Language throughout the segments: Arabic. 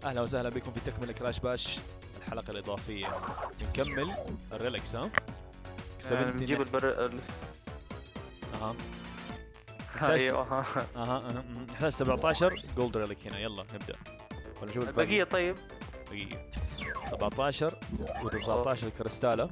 اهلا وسهلا بكم في تكمله كراش باش الحلقه الاضافيه. نكمل الريلكس. ها نجيب البر اها ايوه نحتاج 17 جولد ريلك هنا. يلا نبدا ولا نشوف البقيه. طيب دقيقه 17 و19 كريستاله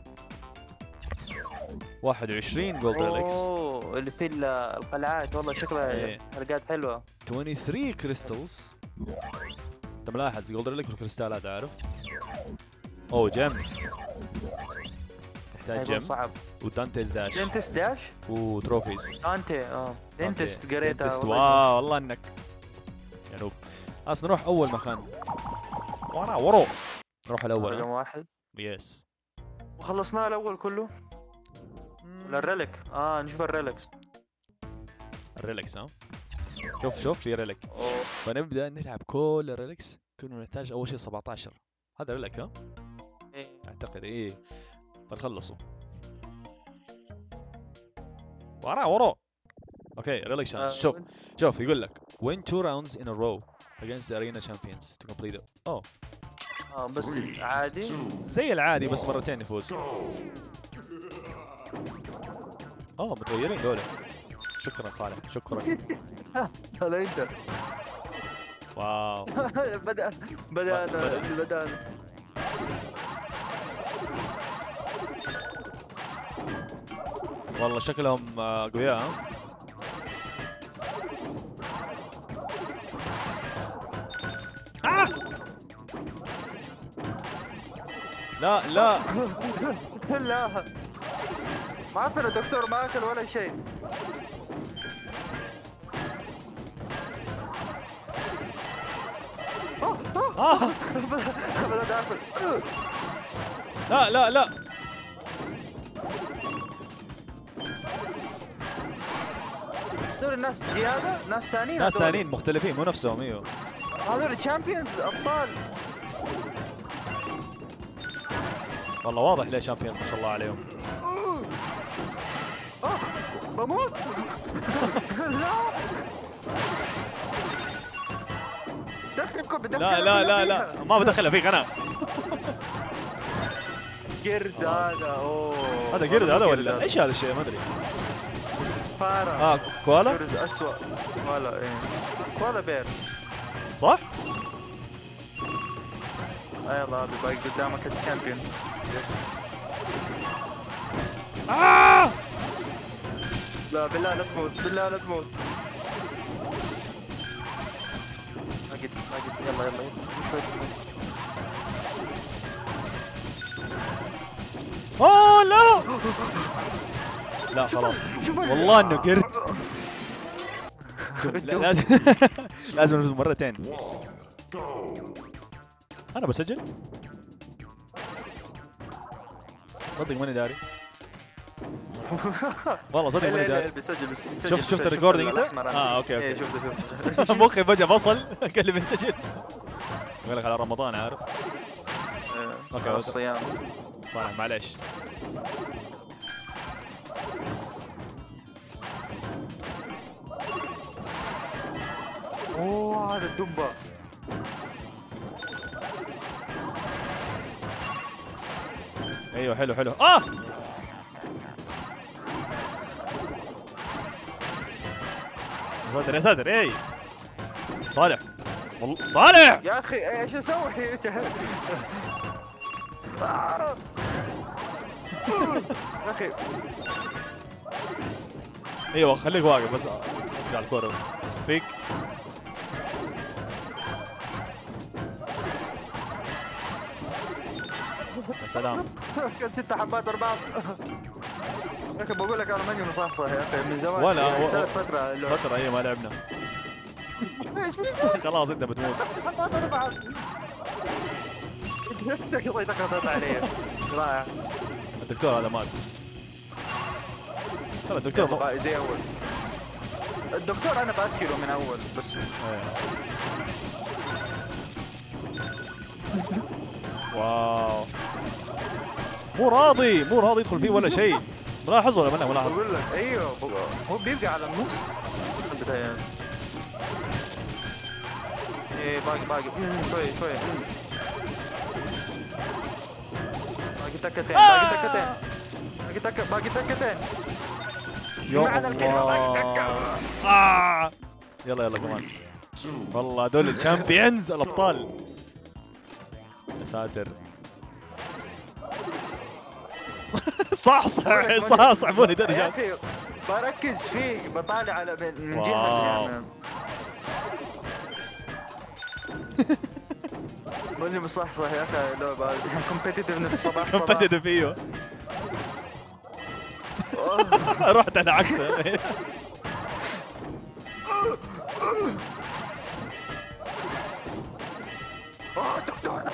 21 جولد ريلكس. اوه اللي في القلعات والله شكلها حلقات حلوه. 23 كريستالز. انت ملاحظ جولد ريلك والكريستالات عارف. اوه جيم تحتاج جيم صعب. ودانتيز داش. دنتس داش وتروفيز. دنتس قريتها. دنتست واو والله انك يا نوب. اصلا نروح اول مكان ورا نروح الاول. رقم واحد يس وخلصناه الاول كله ولا الريلك؟ نشوف الريلكس. الريلكس. ها شوف في ريلك. فنبدا نلعب كل الريلكس. كنا نحتاج اول شيء 17. هذا ريلك. ها اعتقد ايه. فنخلصه ورا. اوكي ريلك شانس. شوف يقول لك win 2 rounds in a row against the arena champions to complete it. بس عادي زي العادي بس مرتين نفوز. متغيرين دول. شكرا صالح شكرا. هلا انت. واو بدأنا. والله شكلهم قوياء. لا لا ما عرفنا الدكتور ما اكل ولا شيء. بدأت اكل. لا هذول الناس زيادة، ناس ثانيين مختلفين مو نفسهم. ايوه هذول تشامبيونز ابطال والله واضح ليه شامبيونز ما شاء الله عليهم. بموت. لا ما بدخلها فيك انا. قرد هذا. هذا قرد هذا ولا ايش هذا الشيء ما ادري. فارة. كوالا. قرد اسوأ. كوالا كوالا بير صح؟ يلا هذا باقي قدامك الشامبيون. لا بالله لا تموت بالله لا تموت. ما قد يلا لا خلاص والله انه قرد. شوف لازم نفوز مرتين. انا بسجل صدق ماني داري. والله صدق ماني داري. شفت الريكوردينج انت؟ اوكي شفته. مخي فجأة فصل قال لي بنسجل. يقول لك على رمضان عارف. اوكي الصيام. طيب معليش. هذا الدبة. ايوه حلو يا ساتر اي صالح والله صالح يا اخي ايش اسوي انت؟ يا اخي ايوه خليك واقف بس على الكوره فيك. يا سلام. كان 6 حبات ورا بعض. يا اخي بقول لك انا ماني مصحصح يا اخي من زمان. ولا فترة اي ما لعبنا. ايش بيصير؟ خلاص انت بتموت. حبات ورا بعض. قضيت قضيت علي. رائع. الدكتور هذا مات. ترى الدكتور زي اول. الدكتور انا باكله من اول بس. واو مو راضي يدخل فيه ولا شيء. ملاحظ ولا ما ملاحظ؟ بقول لك ايوه هو بيبقى على النص البداية. ايه باقي شوي باقي تكتين باقي تكتين يا معنى الكلمة باقي تكة. يلا كمان. والله هذول الشامبيونز الابطال. يا ساتر. صح موني يا درجات. اخي بركز فيك بطالع على من جهة يعني. قول لي مصحصح يا اخي لعبة كومبيتيتيف نفس صباح كومبتيتيف ايوه. رحت على عكسه. دكتور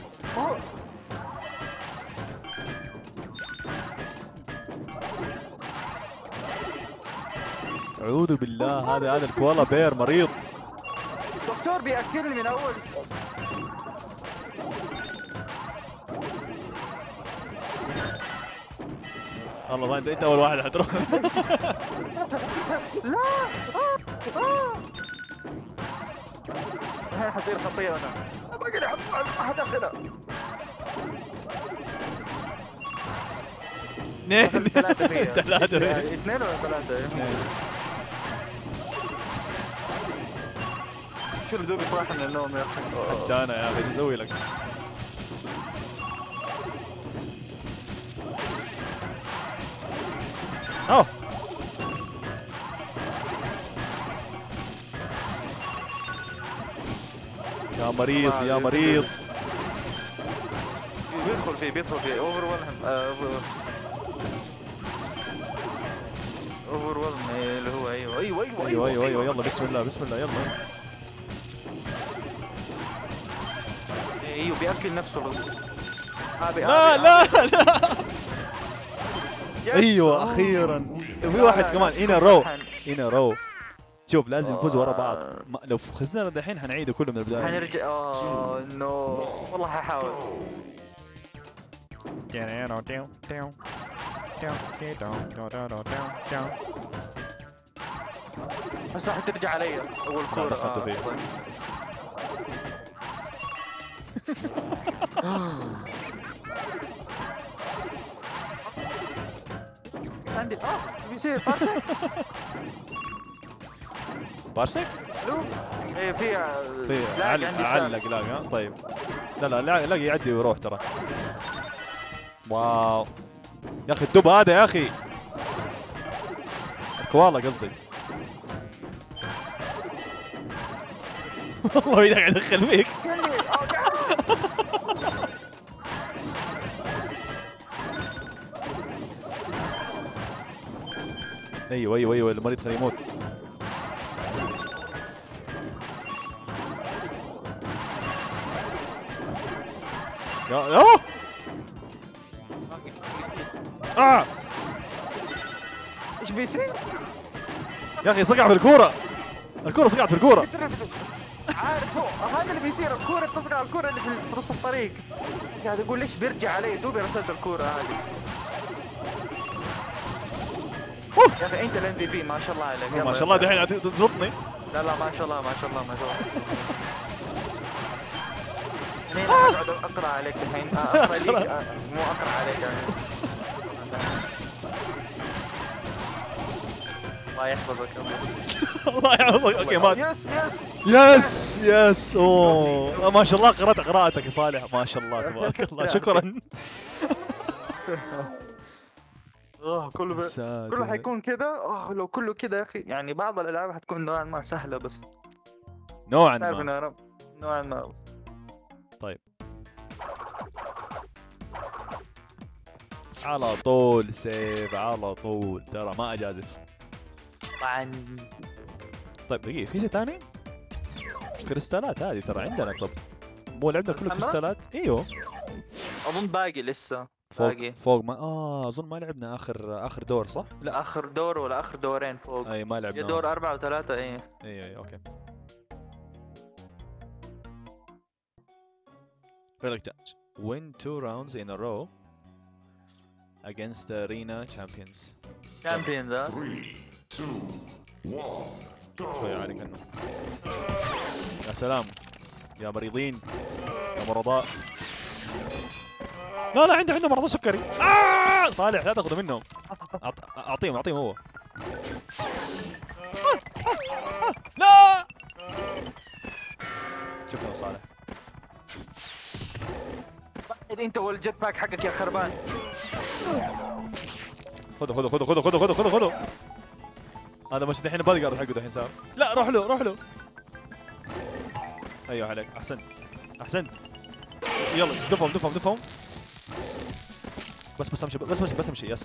اعوذ بالله هذا الكوالا بير مريض. دكتور بياكلني من اول. والله انت اول واحد حتروح. لا الحين حصير خطير انا. باقي لي حدخلها. ثلاثة اثنين ولا ثلاثة؟ شو اللي دوبي صاحي من النوم يا اخي. حتى انا يا اخي شو اسوي لك؟ اوه يا مريض يا مريض. بيدخل فيه اوفر ولهم اللي هو ايوه يلا بسم الله يلا. ايوه بياكل نفسه. لا ايوه اخيرا. في واحد كمان هنا رو. شوف لازم نفوز ورا بعض. لو فزنا دحين حنعيده كله من البدايه. حنرجع. نو والله ححاول. بس راح ترجع علي اول كورة. دخلت فيه. عندي بيصير بارسك؟ ايه فيها علق لا طيب. لا يعدي ويروح ترى. واو يا اخي الدب هذا يا اخي. الكوالا قصدي. والله يدك يدخل فيك. ايوه المريض خليه يموت. يا ايش بيصير؟ يا اخي صقع في الكورة صقعت في الكورة. عارف هذا اللي بيصير. الكورة تصقع على الكورة اللي في نص الطريق. قاعد اقول ليش بيرجع علي. دوبي رسلت الكورة هذه. يا اخي انت الام في بي ما شاء الله عليك. ما شاء الله دحين تزبطني. لا ما شاء الله انا اقعد اقرا عليك الحين. اقرا ليك مو اقرا عليك يعني. الله يحفظك. الله يحفظك. اوكي مات. يس اوه ما شاء الله قرأت قراءتك يا صالح. ما شاء الله تبارك الله. شكرا. كله حيكون كذا. لو كله كذا يا اخي يعني. بعض الالعاب حتكون نوعا ما سهله بس نوعا ما. طيب على طول سيف على طول ترى ما اجازف. طيب دقيقة في شيء ثاني؟ كريستالات هذه ترى عندنا. طب مو لعبنا كله كريستالات؟ ايوه اظن باقي لسه. فوق ما اظن ما لعبنا اخر دور صح؟ لا اخر دور ولا اخر دورين فوق. اي ما لعبنا. دور 4 و3 اي اوكي. Relic Touch. Win 2 rounds in a row against the arena champions. 3 2 1 شوي عليك انه. يا سلام يا مريضين يا مرضاء. لا لا عنده مرضى سكري. صالح لا تاخذه منهم. اعطيهم هو. لا شكرا صالح. انت والجت باك حقك يا خربان. خذه. هذا مش دحين بادي جارد حقه دحين صار. لا روح له. ايوه عليك احسنت. يلا دفهم. بس امشي يس.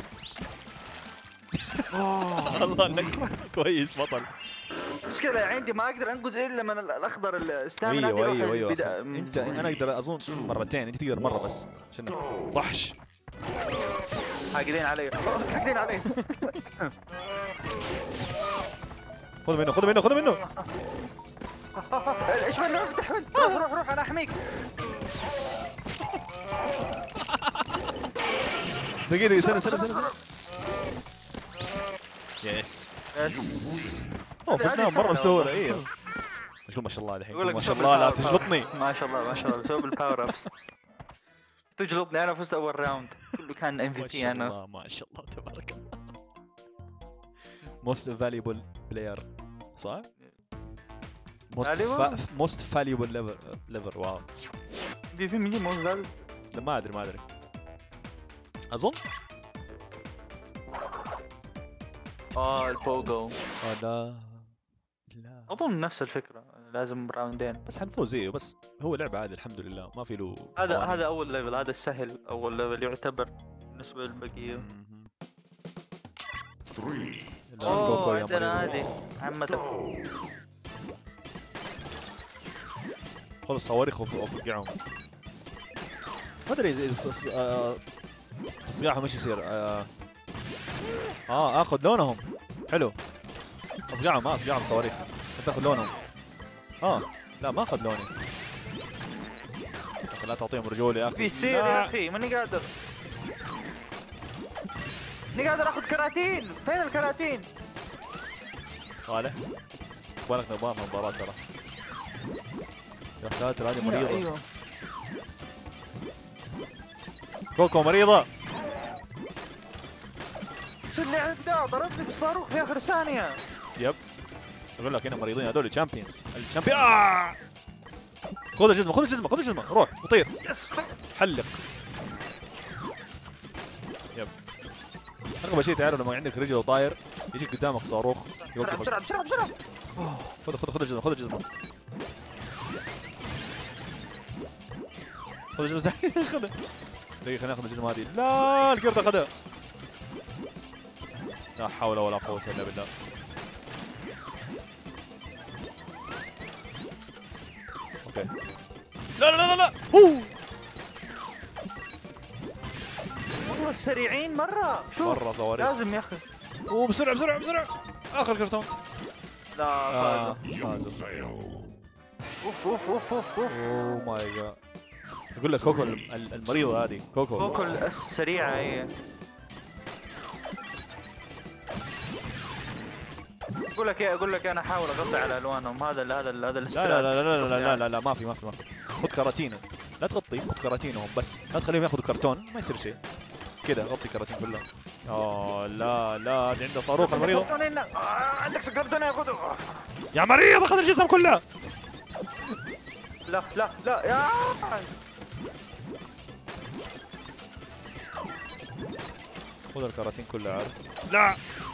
الله انك كويس بطل. مشكلة عندي ما اقدر انقز الا من الاخضر الاستامينا. ايوه انت انا اقدر اظن مرتين، انت تقدر مره بس عشان ضحش. حاقدين علي. خذ منه. ايش من دحين؟ روح انا احميك. دقيقة سنة. يس. فزناهم مرة بسهولة. ايوه ما شاء الله الحين. ما شاء الله لا تجلطني. ما شاء الله بسبب الباور ابس. تجلطني انا فزت اول راوند كله كان MVP انا. ما شاء الله تبارك الله. most valuable player صح؟ most valuable lever واو. MVP مين most valuable؟ لا ما ادري اظن البوغو. لا اظن نفس الفكرة، لازم راوندين بس حنفوز. ايوه بس هو لعبة عادي الحمد لله ما في له. هذا اول ليفل، هذا السهل اول ليفل يعتبر بالنسبة للبقية. عندنا هذه عمتك. خذ الصواريخ وفقعهم. ما ادري اذا تصقيعهم ايش يصير. اخذ لونهم حلو. اصقعهم صواريخ تاخذ لونهم. لا ما اخذ لوني. لا تعطيهم رجول يا اخي. بيصير يا اخي ماني قادر اخذ كراتين. فين الكراتين؟ صالح بالك نظام المباراة ترى. يا ساتر هذه مريضة. ايوه كوكو مريضة. شو اللعب ده؟ ضربني بالصاروخ في اخر ثانية. يب اقول لك هنا مريضين هذول الشامبيونز. خذ الجزمة روح وطير. حلق. يب اغرب شيء تعرف لما عندك رجل وطاير يجيك قدامك صاروخ يوقفك. بسرعة خذ الجزمة. خذها. دقيقة خلينا ناخذ الجزمة هذه. لا القرد اخذها. لا حول ولا قوة الا بالله. اوكي. لا والله سريعين مرة. شوف مرة صواريخ لازم يا اخي. بسرعة اخر كرتون. لا فازوا. اوف اوه ماي جاد. اقول لك كوكو المريضة هذه. كوكو السريعة هي. اقول لك انا احاول اغطي على الوانهم. هذا الاستراتيجي. لا ما في. خذ كراتينه. لا تغطي، خذ كراتينهم بس، لا تخليهم ياخذوا كرتون ما يصير شيء. كذا غطي كراتين كلها. لا هذه عنده صاروخ المريضة. عندك كرتون ياخذه يا مريض اخذ الجسم كله. لا يا خذ الكراتين كلها عارف. لا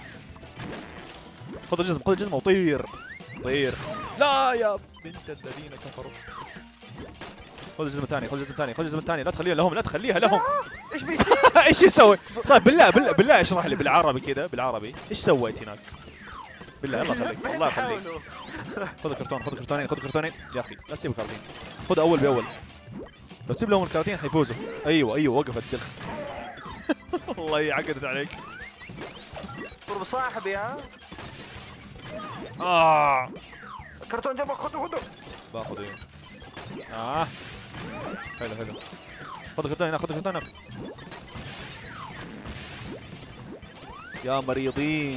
خذ الجزمة وطير. لا يا بنت الذين كفروا. خذ الجزمة الثانية. لا تخليها لهم. ايش بيصير؟ ايش يسوي؟ طيب بالله اشرح لي بالعربي كذا بالعربي ايش سويت هناك؟ بالله الله يخليك. خذ كرتونين يا اخي لا تسيب كرتين. خذ اول باول. لو تسيب لهم الكراتين حيفوزوا. ايوه وقف الدخ. الله يعقدت عليك. ضرب صاحبي ها. كرتون جنبك. خذه باخذ ايه. حلو. خذ كرتون هناك. يا مريضين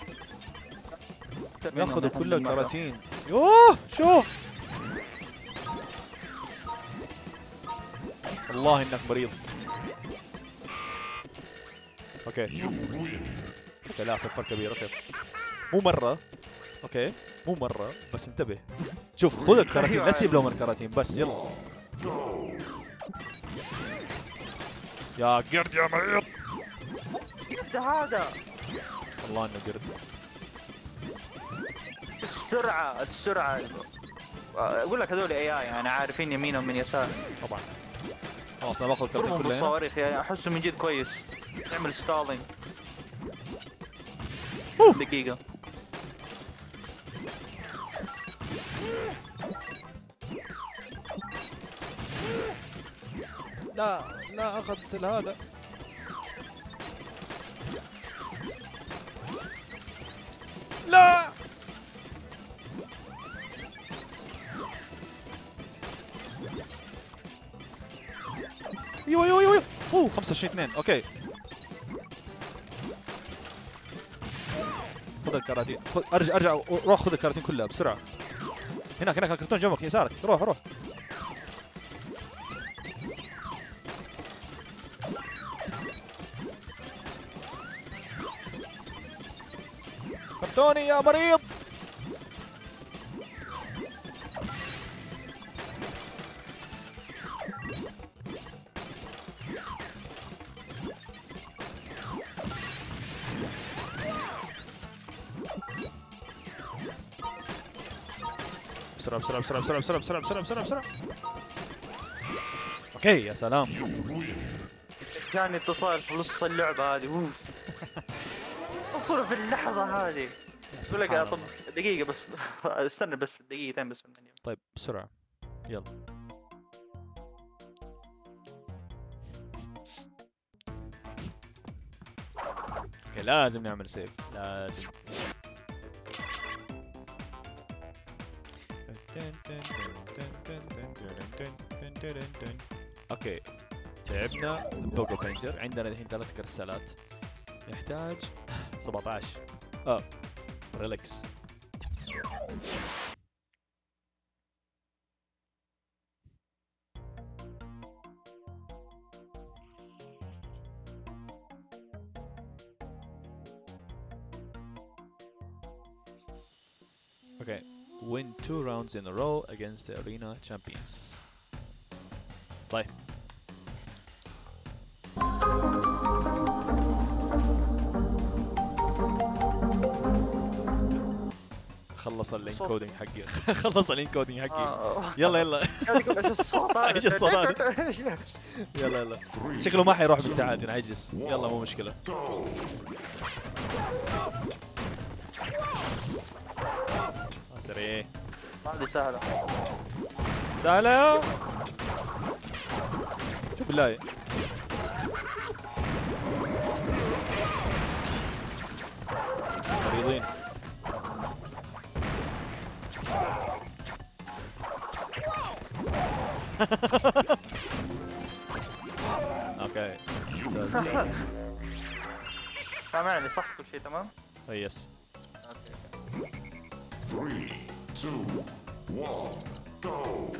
ياخذوا كل الكراتين. شوف والله انك مريض. اوكي لا في فرق كبير. اوكي مو مرة. اوكي مو مرة بس انتبه. شوف خذ الكراتين لا تسيب لهم الكراتين بس. يلا يا قرد يا مريض. قرد هذا والله انه قرد. السرعة اقول لك هذول اي يعني عارفين يمينهم من يسار. طبعا خلاص انا باخذ الكراتين كلها. بالصواريخ يعني احسه من جد كويس. نعمل ستالينج. دقيقة. لا اخذت هذا. لا ايوه 25-2. اوكي خذ الكراتين. ارجع روح خذ الكراتين كلها بسرعه. هناك الكرتون جنبك يسارك. روح كرتوني يا مريض. بسرعة. اوكي يا سلام. جاني اتصال في نص اللعبة هذه. اوف اتصل في اللحظة هذه. اقول لك طب دقيقة بس استنى بس دقيقتين بس مني. طيب بسرعة يلا. اوكي لازم نعمل سيف لازم. اوكي لعبنا بوجو بينتر. عندنا الحين 3 كرسالات. نحتاج 17. ريلكس. Okay, win 2 rounds in a row against the arena champions. طيب خلص الانكودينج حقي. خلص الانكودينج حقي. يلا ايش الصوت هذا؟ ايش الصوت هذا؟ يلا شكله ما حيروح بالتعادل حيجلس. يلا مو مشكلة. سريع. هذه سهلة. سهلة. شوف بالله. مريضين. اوكي سامعني صح كل شيء تمام؟ يس. اوكي 3 2 1 جو.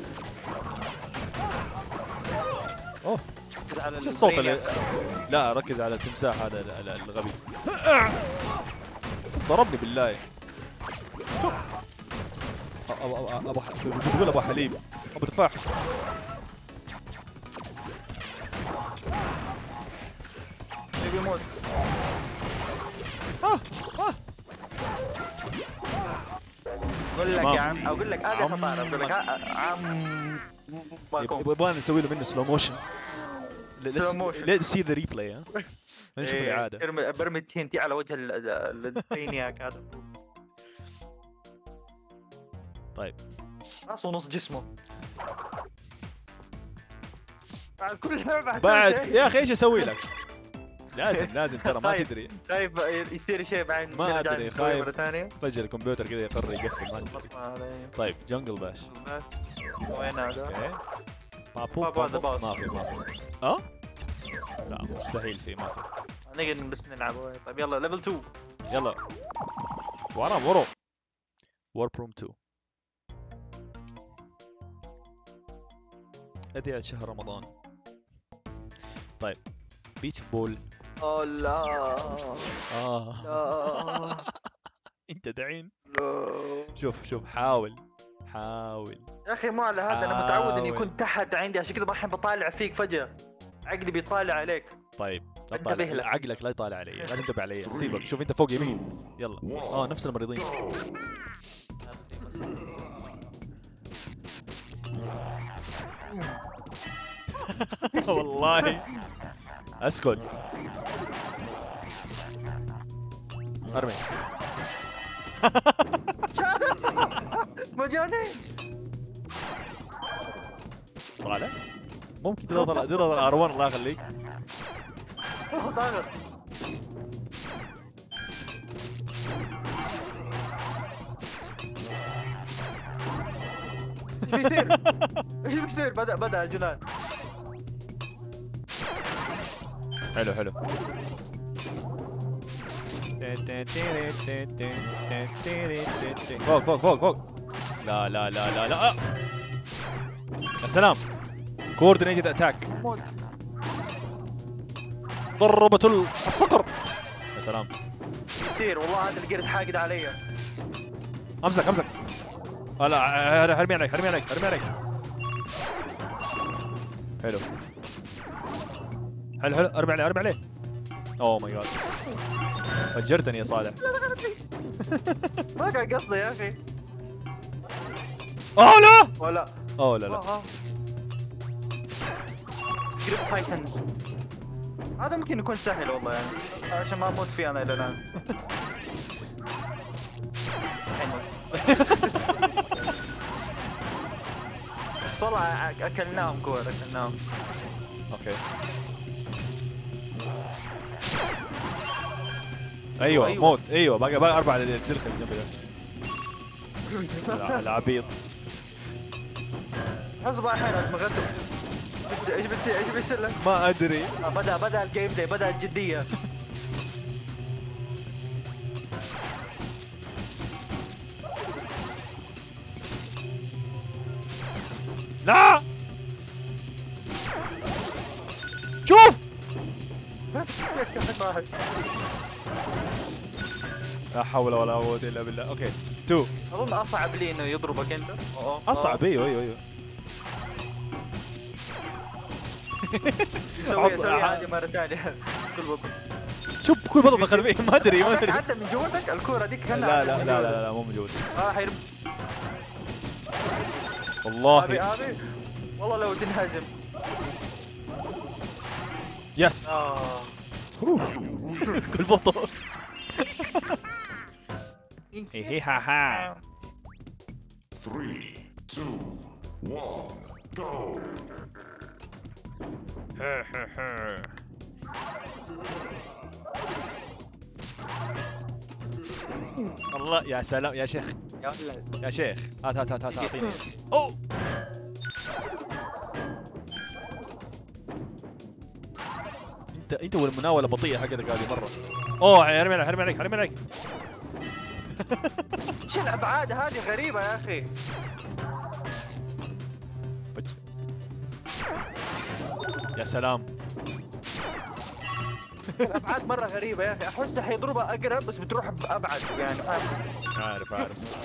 اوه ركز على شو الصوت البرينيا. لا ركز على التمساح هذا الغبي. ضربني بالله. شوف بقول ابو حليب ابو تفاح. بيموت. اقول لك يا عم اقول لك هذه خطاره. اقول لك عم يبغى نسوي له منه سلو موشن. Slow motion. let's see the replay. ها نشوف الإعادة. برمي التي ان تي على وجه البرينياك هذا. طيب راسه نص جسمه. بعد كل لعبة بعد يا اخي ايش اسوي لك؟ لازم ترى ما تدري. خايف يصير شيء بعدين ما ادري خايف مرة ثانية. فجأة الكمبيوتر كذا يقرر يقفل. ما علي. طيب جنجل باش. وين هذا؟ اوكي بابو هذا ما باص. في لا مستحيل ما في. نقدر بس نلعب. طيب يلا ليفل 2. يلا ورا ووربروم 2. أدعية شهر رمضان طيب بيتش بول. اوه لا اه لا انت دعين. لا. شوف حاول. يا اخي مو على هذا، انا متعود اني حاول. يكون تحت عندي، عشان كذا الحين بطالع فيك فجأة عقلي بيطالع عليك. طيب لا انتبه تطالع، لك. عقلك لا يطالع علي، لا تنتبه علي، سيبك. شوف انت فوق يمين. يلا نفس المريضين. والله اسكت. ارمي. مجانين. صالح ممكن تضغط R1 الله يخليك. ضاغط. ايش بيصير؟ ايش بيصير؟ بدأ الجنان. حلو. فوق. لا يا سلام. كوردينيتد اتاك. ضربة الصقر. يا سلام. يصير والله هذا القرد حاقد علي. امسك. لا هرمي عليك. حلو. ارمي عليه. اوه ماي جاد. فجرتني يا صالح. ما كان قصدي يا اخي. لا. ولا. لا. سكريبت تايتنز. هذا ممكن يكون سهل والله يعني، عشان ما اموت فيه انا الى الان. والله اكلناهم كور اكلناهم. اوكي. ايوه موت. ايوه باقي 4 للدلخ اللي جنبي ده. العبيط. حسب الحين مغدر. ايش بيصير لك؟ ما ادري. بدأ الجيم داي، بدأ الجدية. لا شوف. لا حول ولا قوة الا بالله. اوكي 2. اظن اصعب لي انه يضربك انت. اصعب. ايوه. سوي عادي مرة ثانية. كل بطل. شوف كل بطل دخل فيه. ما ادري. عدى من جوتك الكورة ديك. لا مو من جوتي. حيرب. والله هذه والله لو تنهزم. يس. كل بطل. هي ها 3, 2, 1, go! الله يا سلام يا شيخ. يا شيخ هات اعطيني. اوه انت والمناوله بطيئه حقتك هذه مره. اوه حرمي عليك. ايش الابعاد هذه غريبة يا اخي. يا سلام. الابعاد مرة غريبة يا اخي، احسه حيضربها اقرب بس بتروح بابعد يعني، فاهم؟ عارف.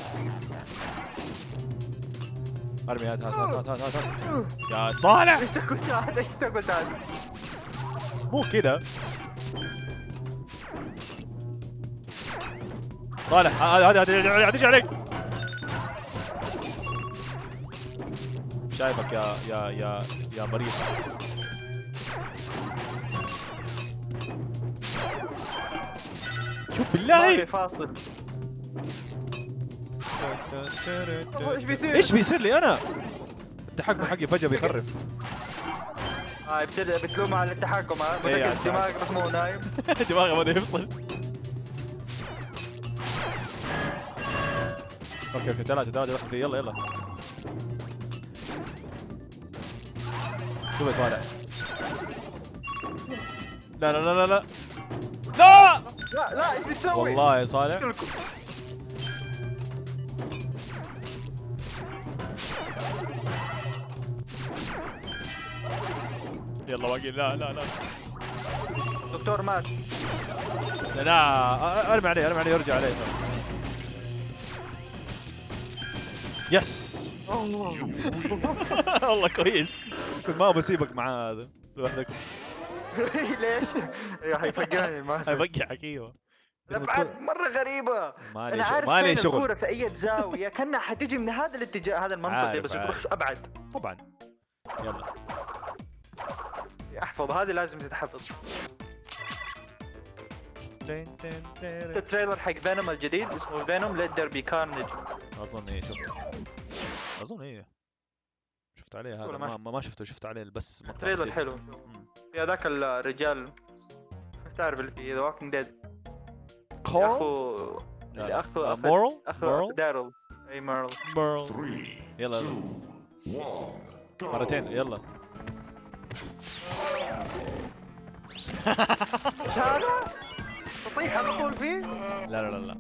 ارمي. هات يا صالح. ايش تقول هذا؟ مو كذا. صالح هذا هتيجي عليك. شايفك يا مريض. شوف بالله. فاصل. ايش بيصير لي انا؟ التحكم حقي فجأة بيخرف. بتلوم على التحكم. بدك الدماغ بس مو نايم. دماغي بدا يفصل. اوكي 3 دخل فيه. يلا شوف يا صالح. لا ايش بتسوي؟ والله يا صالح. يلا باقي. لا لا لا دكتور مات. لا ارمي عليه ارمي عليه يرجع عليه. يس والله كويس. كنت ما بسيبك معاه هذا لوحدكم. ليش؟ حيفقعني ما هيفقعك. ايوه الابعاد مره غريبه. مالي انا عارف مالي فين شغل. الكوره في اي زاويه كانها حتجي من هذا الاتجاه هذا المنطقي بس عارف. تروح ابعد. طبعا يلا احفظ هذه لازم تتحفظ. التريلر حق فينوم الجديد اسمه فينوم ليت ذير بي كارنج. اظن ايه شفته. اظن ايه شفت عليه هذا. ما شفته. شفت عليه بس مقطع تريلر بسيط. حلو. في هذاك الرجال تعرف اللي في ذا ووكينج ديد. اخو مورل. اخو دارل. اي مورل. يلا مرتين يلا. ايش هذا؟ تطيح على طول فيه؟ لا لا لا لا.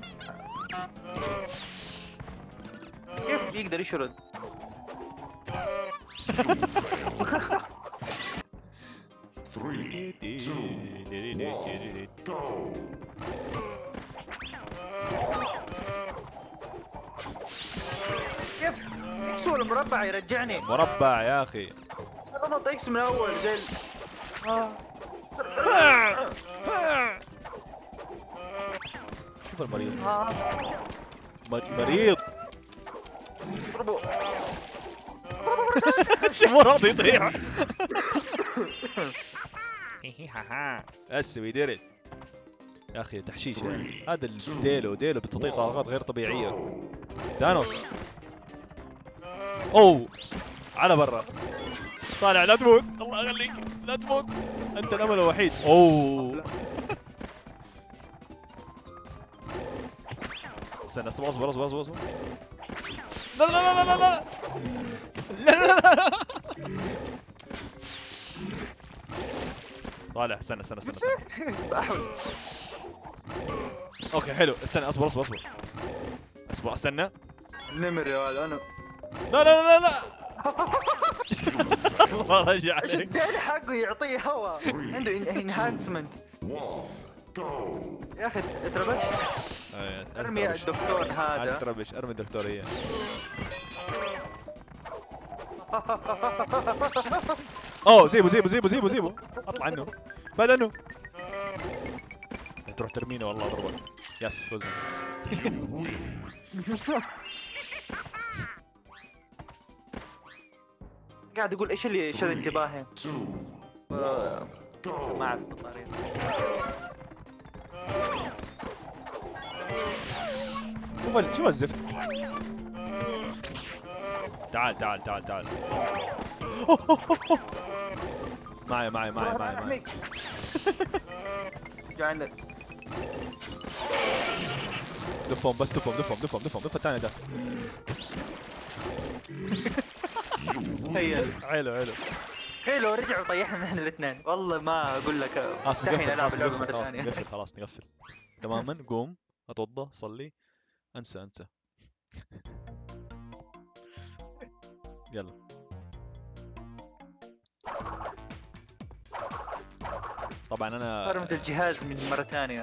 كيف يقدر يشرد؟ كيف اكس ولا مربع يرجعني؟ مربع يا اخي. اضغط اكس من اول زي شوف المريض. مريض. اضربه. شو مو راضي يطيح. بس وي ديد يا اخي. تحشيش يعني. هذا ديلو بتعطيه طاقات غير طبيعيه. دانوس. اوه على برا. صالح لا تموت الله يخليك لا تموت. انت الامل الوحيد. اوه استنى اصبر. لا لا لا لا لا لا لا لا لا. صالح استنى بحاول. اوكي حلو. استنى اصبر استنى. النمر يا ولد انا. لا لا لا لا. الله رجع ايش عليك. الديل حقه يعطيه هواء. عنده انهانسمنت. يا اخي اتربشت. ارمي الدكتور هذا. تربش ارمي الدكتور اياه. اوه سيبه اطلع عنه. بعد عنه. تروح ترمينه والله اضربك. يس فوز. قاعد يقول ايش اللي شد انتباهي. ما اعرف الطريقه. شوف الزفت. تعال. معي. جا عندك. دفهم الثاني ده. تخيل. حلو رجع وطيحنا احنا الاثنين. والله ما اقول لك استحي العب اللعبه مره ثانيه. خلاص نقفل تماما. قوم اتوضى صلي. انسى. يلا طبعا انا فرمت الجهاز من مره ثانيه.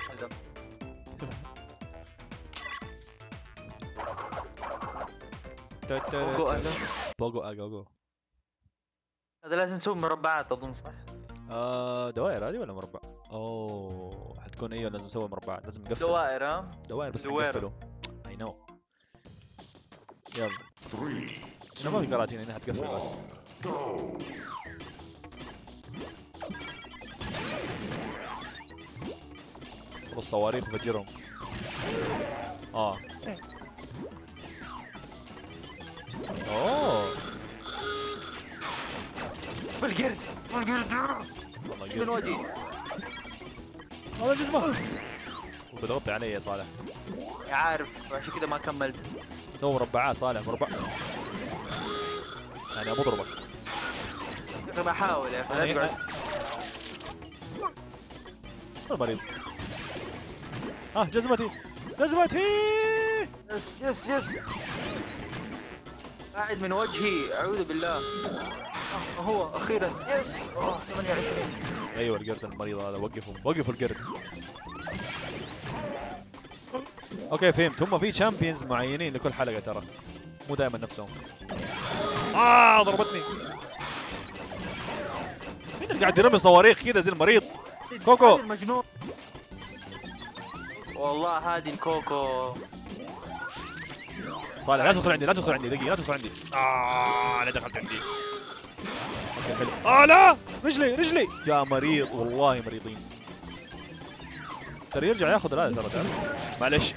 بوغو. هذا لازم نسوي مربعات اظن صح؟ دوائر هذه ولا مربع؟ اوه حتكون ايوه لازم نسوي مربعات. لازم نقفل دوائر بس نقفله. اي نو. يلا 3 ما في كراتين هنا حتقفل بس. الصواريخ بفجرهم. اوه بالقرد من وجهي. والله جزمه. وبتغطي علي يا صالح. عارف عشان كذا ما كملت. سوي مربعات صالح. مربع يعني ابو ضربك. بحاول يا اخي لا تقعد. مريض. جزمتي. يس قاعد من وجهي اعوذ بالله. هو اخيرا يس 28. ايوه القرد المريض هذا، وقفوا القرد. اوكي فهمت، هم في شامبيونز معينين لكل حلقه ترى، مو دائما نفسهم. ضربتني. مين اللي قاعد يرمي صواريخ كذا زي المريض؟ كوكو المجنون والله. هذه الكوكو. صالح لا تدخل عندي، لا تدخل عندي، دقيقة لا تدخل عندي. لا دخلت عندي. اوكي حلو. لا رجلي يا مريض، والله مريضين. ترى يرجع ياخذ هذا ترى معلش.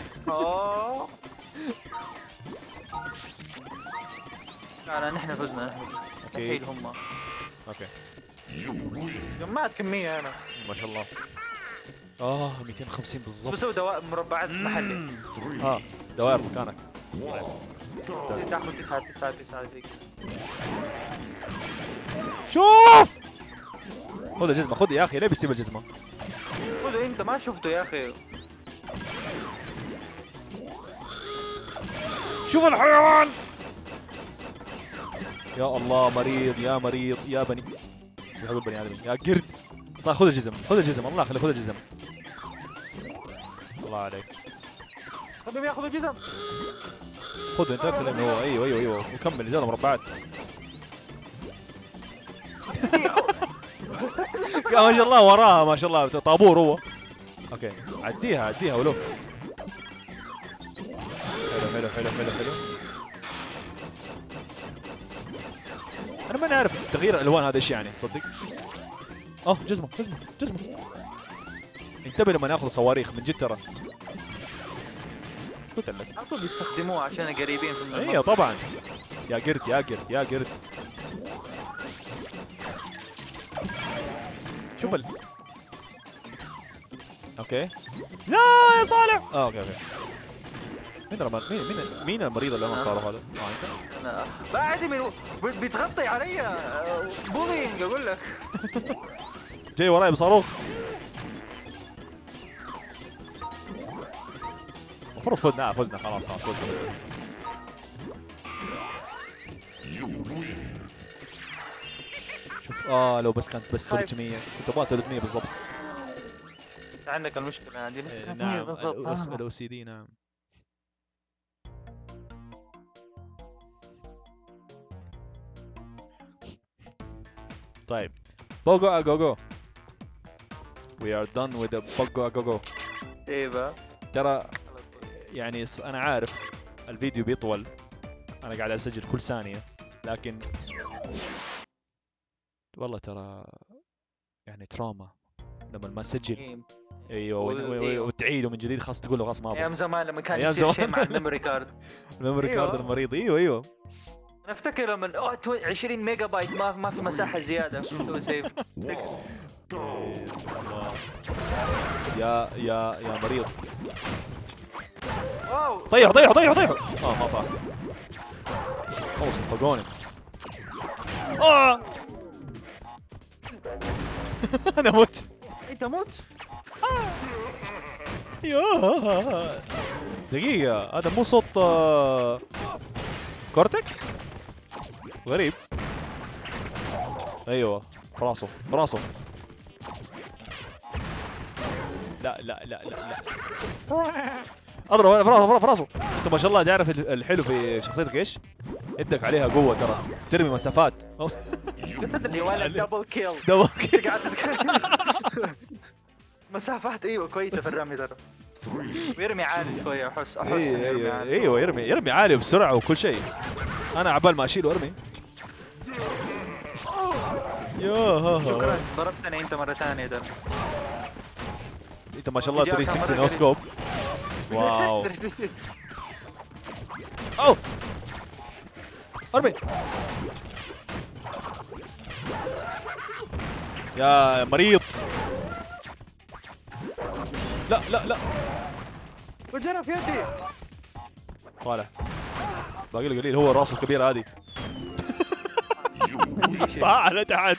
لا نحن فزنا. الحين هم. اوكي. جمعت كمية انا. ما شاء الله. 250 بالضبط. بسوي دوائر مربعات محلي. دوائر مكانك. تاخذ 9 زي. شوف خذ الجزمة، خذ يا اخي، ليه بيسيب الجزمة؟ خذ انت، ما شفته يا اخي. شوف الحيوان. يا الله مريض يا مريض يا بني، يا بني ادمين يا قرد. صح خذ الجزم الله يخليك، خذ الجزم. الله عليك. خذهم ياخذ الجزم. خذ انت اكل لانه هو. ايوه وكمل رجال مربعات. يا ما شاء الله وراها ما شاء الله طابور هو. اوكي عديها ولو. حلو. انا ما نعرف تغيير الالوان هذا ايش يعني تصدق. جزمه. انتبه لما ناخذ صواريخ من جد ترى. ايش قلت لك؟ على طول بيستخدموها عشان قريبين في المنطقة. ايوه طبعا. يا قرد. شوف اوكي. لا يا صالح. اوكي. مين المريض اللي انا صار هذا؟ انت؟ بعد من بيتغطي علي بولينج اقول لك. جاي وراي بصاروخ. المفروض فزنا خلاص فزنا. شوف لو بس كانت بس 300 كنت ابغى 300 بالضبط. عندك المشكلة هذه بس 300 نعم بالضبط. الاو سي دي نعم. طيب بوغو اغوغو. We are done with the بوغو اغوغو. ايوه ترى يعني انا عارف الفيديو بيطول، انا قاعد اسجل كل ثانية، لكن والله ترى يعني تراما لما ما تسجل. ايوه وتعيده من جديد، خاصة تقول له خلاص ما ابغى. ايام زمان لما كان يصير شيء مع الميموري كارد. الميموري كارد المريض. ايوه انا افتكر لما 20 ميجا بايت ما في مساحة زيادة سوي سيف. يا مريض. طيحوا. ما طاح. خلص انفقوني. انا مت. انت مت. دقيقة هذا مو صوت كورتكس؟ غريب. ايوه براسه. لا اضرب في راسه. انت ما شاء الله تعرف الحلو في شخصيتك ايش؟ يدك عليها قوة ترى، ترمي مسافات. تدري ولا دبل كيل. مسافات ايوه كويسة في الرمي ترى. ويرمي عالي شوية احس يرمي عالي. ايوه يرمي عالي بسرعة وكل شيء. انا عبال ما اشيله ارمي. شكرا ضربتني انت مرة ثانية ده. انت ما شاء الله 360 نو سكوب. واو. ارمي يا مريض. لا وجرى في يدي. طالع باقي له قليل، هو راسه الكبير هذه. طالع تحت.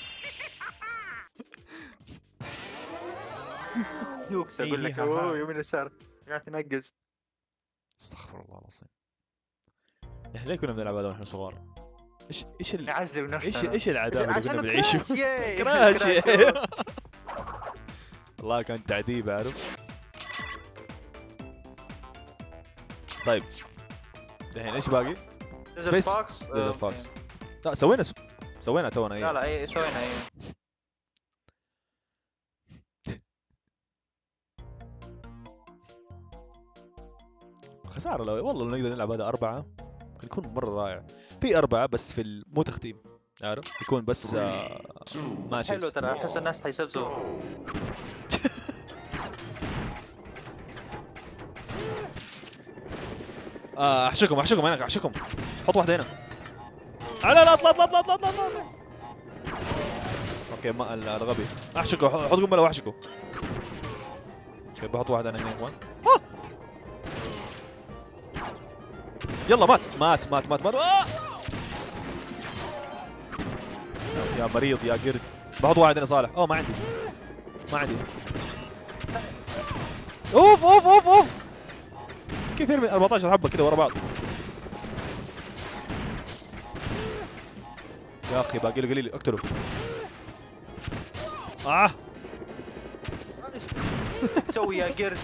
يوكس اقول لك يمين يسار قاعد تنقز. استغفر الله العظيم. احنا ليه كنا بنلعب هذا واحنا صغار؟ ايش نعذب نفسنا. ايش العذاب اللي كنا عشان بنعيشه؟ كراش، ياي. كراش كراش. والله كان تعذيب عارف. طيب دحين ايش باقي؟ ديزرت Space. فوكس. ديزرت فوكس. لا سوينا تونا لا ايه. لا ايه سوينا ايه. خسارة لو والله لو نقدر نلعب هذا 4 ممكن يكون مرة رائع. في 4 بس في مو تختيم عارف، يكون بس ماشي. حلو ترى، احس الناس حيسبسوا. احشكم هناك، احشكم. حط واحدة هنا. لا اطلع. اوكي ما الغبي. احشكوا، حط قنبلة واحشكوا. اوكي بحط واحدة انا هنا يا اخوان. يلا مات. يا مريض يا قرد. بحط واحد هنا صالح. ما عندي. اوف كيف يرمي 14 حبة كذا ورا بعض؟ يا اخي باقي له قليل، اقتله. تسوي يا قرد.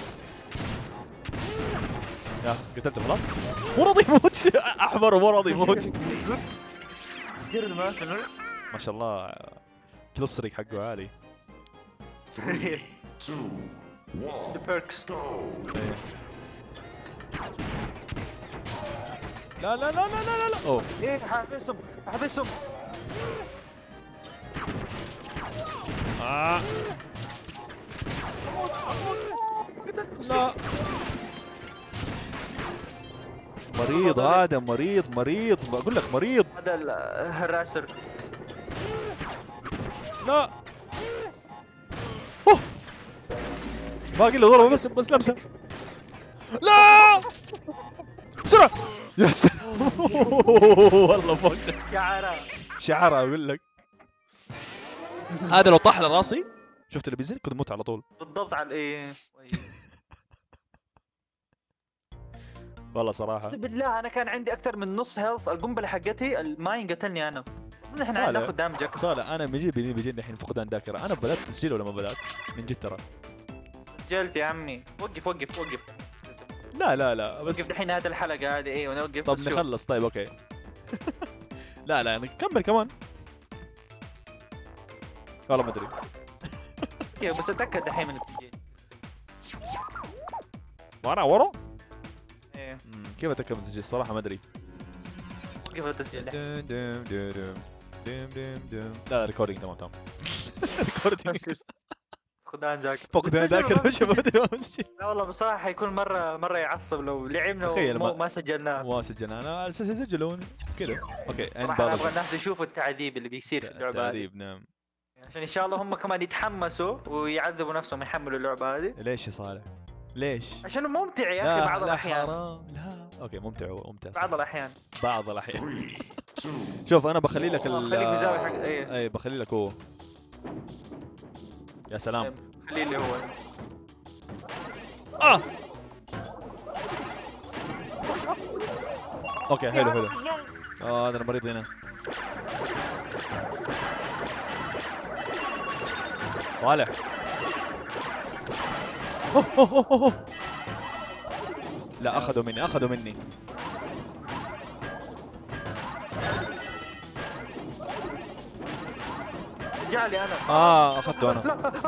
يا قتلته خلاص. مو راضي يموت. احمر ومو راضي يموت. قرد مات. ما شاء الله كذا الصريخ حقه عالي. 3, 2, 1, البيركس. go! إيه. لا اوه ايه حابسهم. لا مريض هذا، مريض بقول لك مريض. هذا الهراسر. لا اوه باقي له ضربه بس لمسه. لا بسرعه يا سلام. والله فوت شعره اقول لك. هذا لو طاح على راسي شفت اللي بينزل كنت موت على طول. بالضبط على ايه. والله صراحه بالله انا كان عندي اكثر من نص هيلث. القنبله حقتي الماين قتلني انا. نحن ناخذ دامجك. صالح انا بيجيني الحين فقدان ذاكره. انا بدات تسجيل ولا ما بدات من جد ترى؟ سجلت يا عمي. وقف لا بس وقف الحين هذه الحلقه هذه. ايه ونوقف. طب نخلص طيب اوكي. لا نكمل كمان والله ما ادري. اوكي بس اتاكد الحين من التسجيل. وانا ورا ايه كيف اتاكد من التسجيل الصراحه ما ادري. وقف التسجيل. لا ريكوردينج تمام. ريكوردينج فقدان ذاكره وش ما ادري ما مسجل. لا والله بصراحه حيكون مره يعصب لو لعبنا وما سجلناه. ما سجلنا انا سجلون كذا. اوكي صراحه ابغى الناس يشوفوا التعذيب اللي بيصير في اللعبه هذه. تعذيب نعم. عشان ان شاء الله هم كمان يتحمسوا ويعذبوا نفسهم يحملوا اللعبه هذه. ليش يا صالح؟ ليش؟ عشان ممتع يا اخي بعض الاحيان. لا اوكي ممتع بعض الاحيان. شوف انا بخلي لك خليك في زاويه حق اي بخلي لك هو. يا سلام خليه اللي هو. اوكي حلو. هذا المريض هنا. صالح أوه. لا اخذوا مني. رجالي انا. اخذته انا.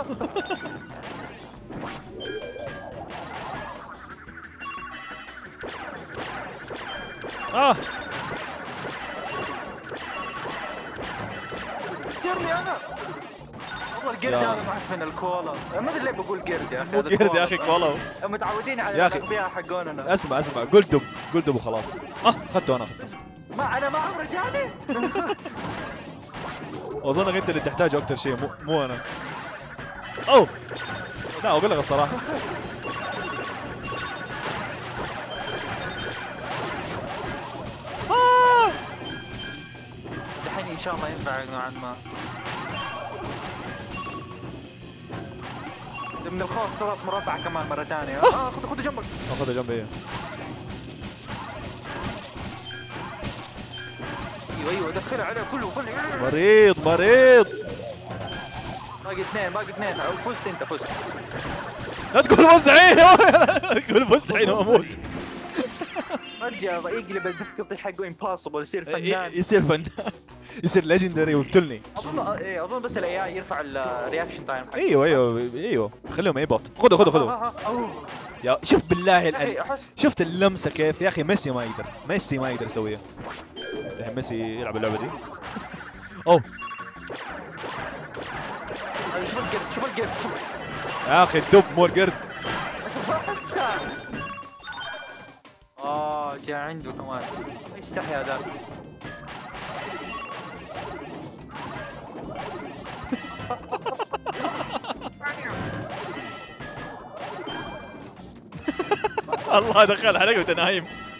سير لي انا. والله القرد هذا معفن الكولا. ما ادري ليه بقول قرد يا اخي. مو قرد يا اخي كولا. متعودين على الاغبياء حقوننا. اسمع قلدب وخلاص. اخذته انا. ما انا معه رجالي. اظنك انت اللي تحتاجه اكثر شيء مو انا. اوه لا اقول لك الصراحه. الحين ان شاء الله ينفع نوعا ما. من الخوف تضغط مربع كمان مره ثانيه. خذ جنبك. اخذ جنبي. ايوه دخلها عليه كله. مريض مريض. باقي اثنين فزت انت فزت. لا تقول وزعين. تقول وزعين واموت. ارجع يقلب الدفق حقه امبوسيبل يصير فنان. يصير فنان. يصير ليجندري ويقتلني. اظن بس الاي يرفع الرياكشن تايم. ايوه خليهم اي بوت. خذوا. يا شوف بالله شفت اللمسه كيف يا اخي. ميسي ما يقدر يسويها. الحين ميسي يلعب اللعبه دي. اوه شوف القرد يا اخي الدب مو القرد. جاء عنده كمان. يستحي هذا. الله دخل عليك وانت نايم.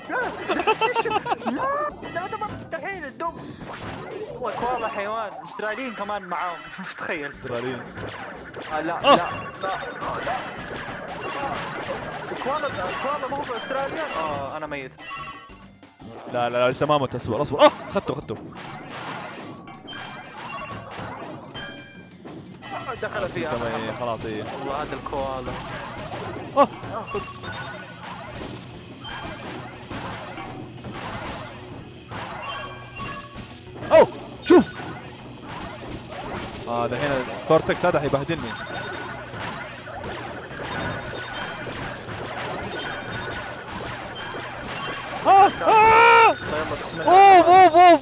لا الحين الدب. والله كوالا حيوان. استراليين كمان معاهم. تخيل استراليين. لا كوالا ما هو استراليا. انا ميت. لا لسه ما مت. اصبر اخذته. دخل فيها خلاص. ايه والله هذا الكوالا. خذ. اوه شوف. الحين الكورتكس هذا حيبهدلني. اوف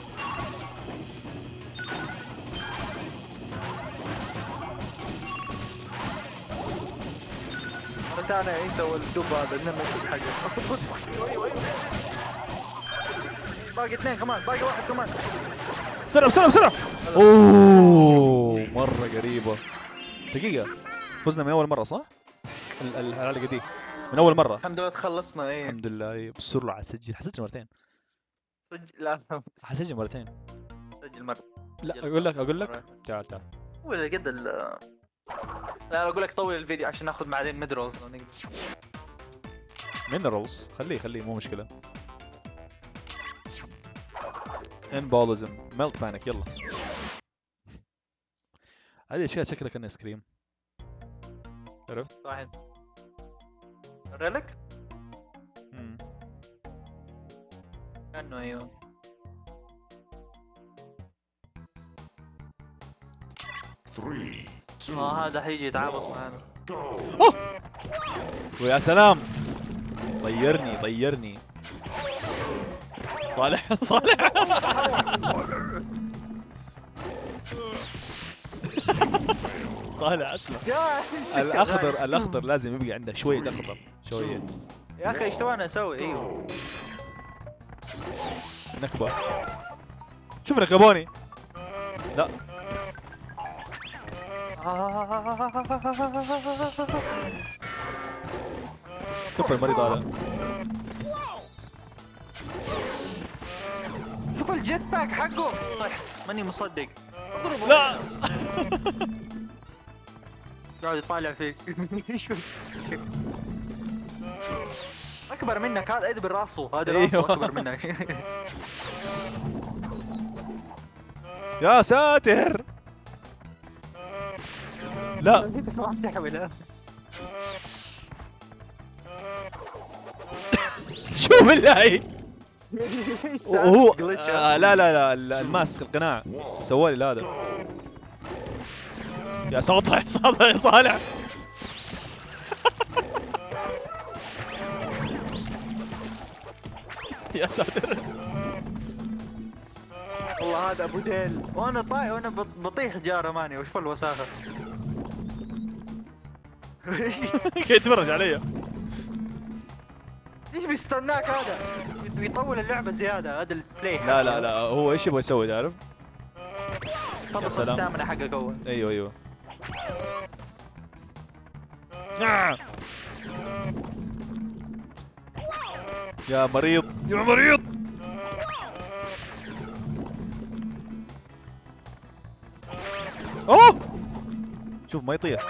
انا انت والدب هذا النمسيس حقك. ايوه باقي اثنين كمان. باقي واحد كمان. بسرعة. اوه مرة قريبة. دقيقة فزنا من أول مرة صح؟ الحلقة دي من أول مرة. الحمد لله تخلصنا. ايه الحمد لله. بسرعة حسجل مرتين. لا حسجل مرتين. سجل مرة. لا أقول لك تعال ولا قد لا أقول لك طول الفيديو عشان ناخذ بعدين ميدرولز. مينرالز خليه مو مشكلة. امبوليزم ميلت بانك. يلا هذه اشياء شكلها كان ايس كريم. عرفت؟ واحد ريلك؟ كانه ايوه. هذا حيجي يتعابط معنا. ويا سلام. طيرني صالح. صالح اسمع. الاخضر لازم يبقى عنده شوية اخضر شوية. يا اخي ايش تبغى اسوي؟ ايوه نكبة. شوف نكبوني. لا كيف المريض هذا. شوف الجيت باك حقه. طيح ماني مصدق. لا قاعد يطالع فيك. اكبر منك هذا. ادبر راسه. هذا راسه اكبر منك. يا ساتر. لا شو بالله. وهو لا الماسك القناع سوالي هذا. يا ساطع يا صالح. يا ساتر. والله هذا ابو ديل. وانا بطيح جاره ماني. وش الوساخه. قاعد يتفرج علي. ايش بيستناك هذا؟ بيطول اللعبه زياده. هذا البلاي. لا هو ايش يبغى يسوي تعرف؟ خلص الستامنا حقك اول. ايوه يا مريض. اوه شوف ما يطيح.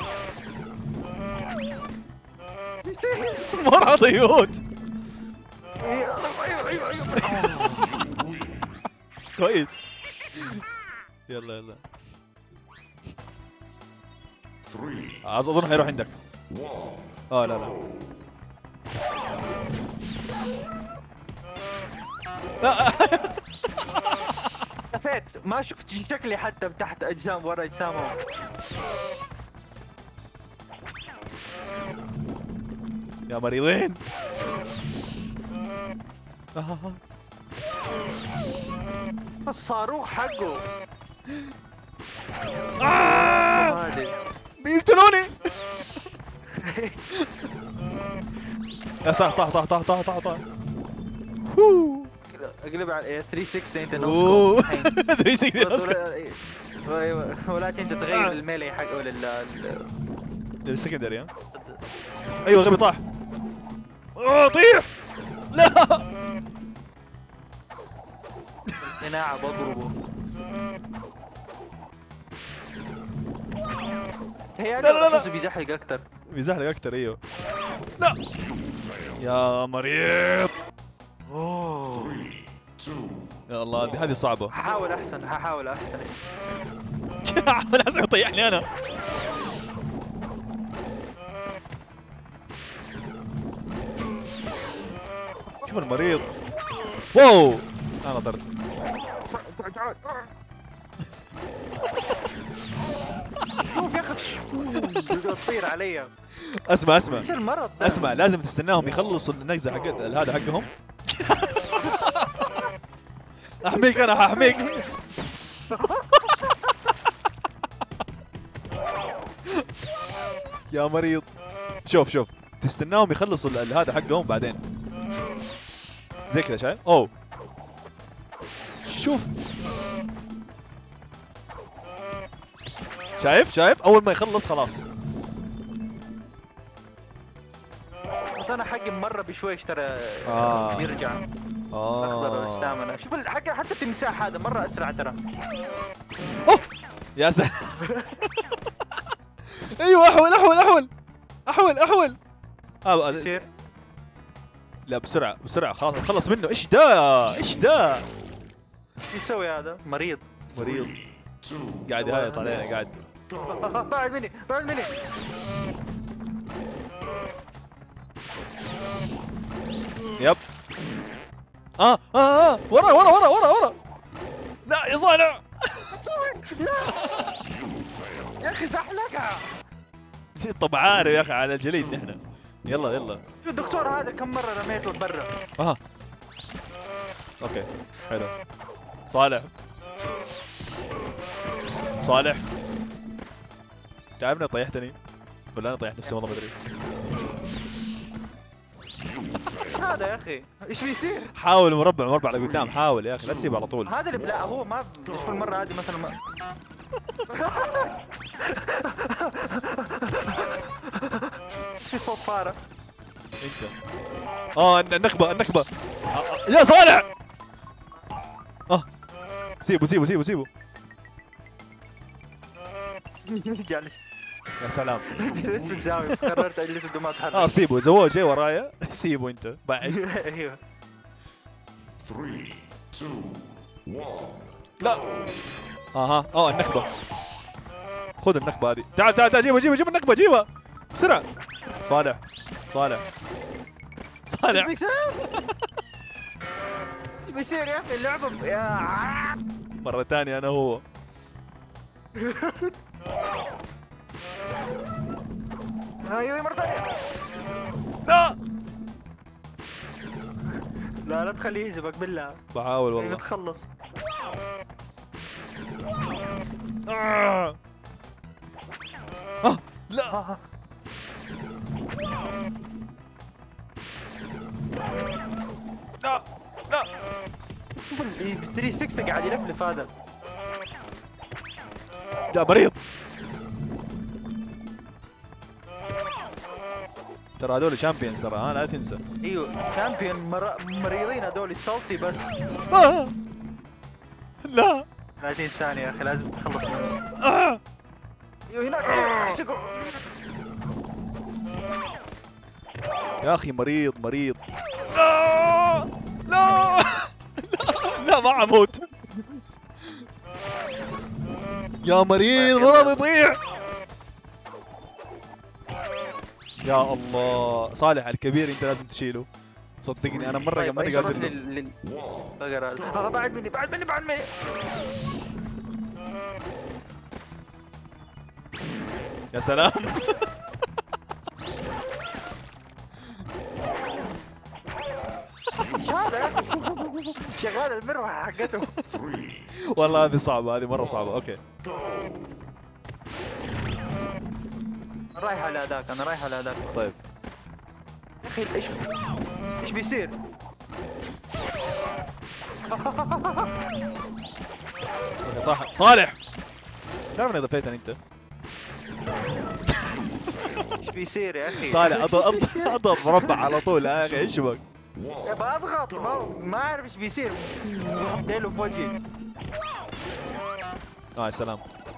مرة يموت. كويس. يلا يلا. 3 اظن حيروح عندك. 1 لا لا لا. اختفيت ما شفت شكلي حتى تحت اجسام ورا اجسامهم. يا مريضين. الصاروخ حقه. هذه بيقتلوني. يا ساتر طاح طاح طاح طاح طاح طاح. اقلب على 360 انت اوه نوسكوب. 360 ولا تنسى تغير الميلي حقه للسكندري. ها ايوه غبي طاح. طيح. لا القناع بضربه. لا لا لا. بيزحلق اكثر. بيزحلق اكثر. ايوه. لا يا مريض. اوه 3 يا الله هذه صعبة. هحاول احسن. حاول احسن يطيحني انا. شوف المريض. واو انا ضرت. شوف يا اخي تطير علي. اسمع ايش المرض ده؟ اسمع لازم تستناهم يخلصوا النقزة حقت هذا حقهم. احميك انا حاحميك. يا مريض. شوف تستناهم يخلصوا هذا حقهم بعدين زي كذا. شايف؟ اوه شوف شايف اول ما يخلص خلاص. بس انا حقي مره بشويش ترى. بيرجع اخضر استامنا. شوف حقي حتى التمساح هذا مره اسرع ترى. اوه يا سلام. ايوه احول. يصير لا بسرعة خلاص خلص منه. ايش ده ايش يسوي هذا؟ مريض قاعد يهايط علينا قاعد. بعد مني يب. ورا لا يا صالح. يا اخي زحلقها. طب عارف يا اخي على الجليد نحن. يلا شو الدكتور هذا كم مرة رميته لبرا. اوكي حلو. صالح تعبني. طيحتني ولا انا طيحت نفسي والله ما ادري. ايش هذا يا اخي؟ ايش بيصير؟ حاول مربع لقدام. حاول يا اخي لا تسيبه على طول. هذا اللي لا هو ما شوف المرة هذه مثلا ما في صوت فارة. انت النخبة يا صالح. سيبه جالس يا سلام. جلست في الزاوية بس قررت اجلس بدون ما اتحرك. سيبه زواج جاي ورايا. سيبه انت بعد. ايوه 3 2 1 لا النخبة. خذ النخبة هذه. تعال جيب النخبة جيبها بسرعة. صالح ايش بيصير يا اخي اللعبة يا مرة ثانية انا هو. ايوه مرة ثانية. لا تخليه يجيبك بالله. بحاول والله. تخلص. لا ب 360 قاعد يلفلف هذا. يا مريض. ترى هذول شامبيونز ترى. لا تنسى. ايوه شامبيون مريضين هذول سلطي بس. لا 30 ثانية يا اخي لازم تخلص منه. ايوه هناك. يا اخي مريض. لا ما اموت. يا مريض مو راضي يضيع. يا الله صالح الكبير انت لازم تشيله صدقني انا مره ماني قادر له. بعد مني بعد مني بعد مني. يا سلام. شغال المروحه حقته. والله هذه صعبه هذه مره صعبه. اوكي رايح على هذاك انا رايح على هذاك. طيب يا اخي ايش بيصير؟ طاح صالح. تعرف اني ضفيتني انت. ايش بيصير يا اخي؟ صالح اضغط مربع على طول يا اخي ايش بك؟ بضغط ما اعرف ايش بيصير. ديله في وجهي. يا سلام.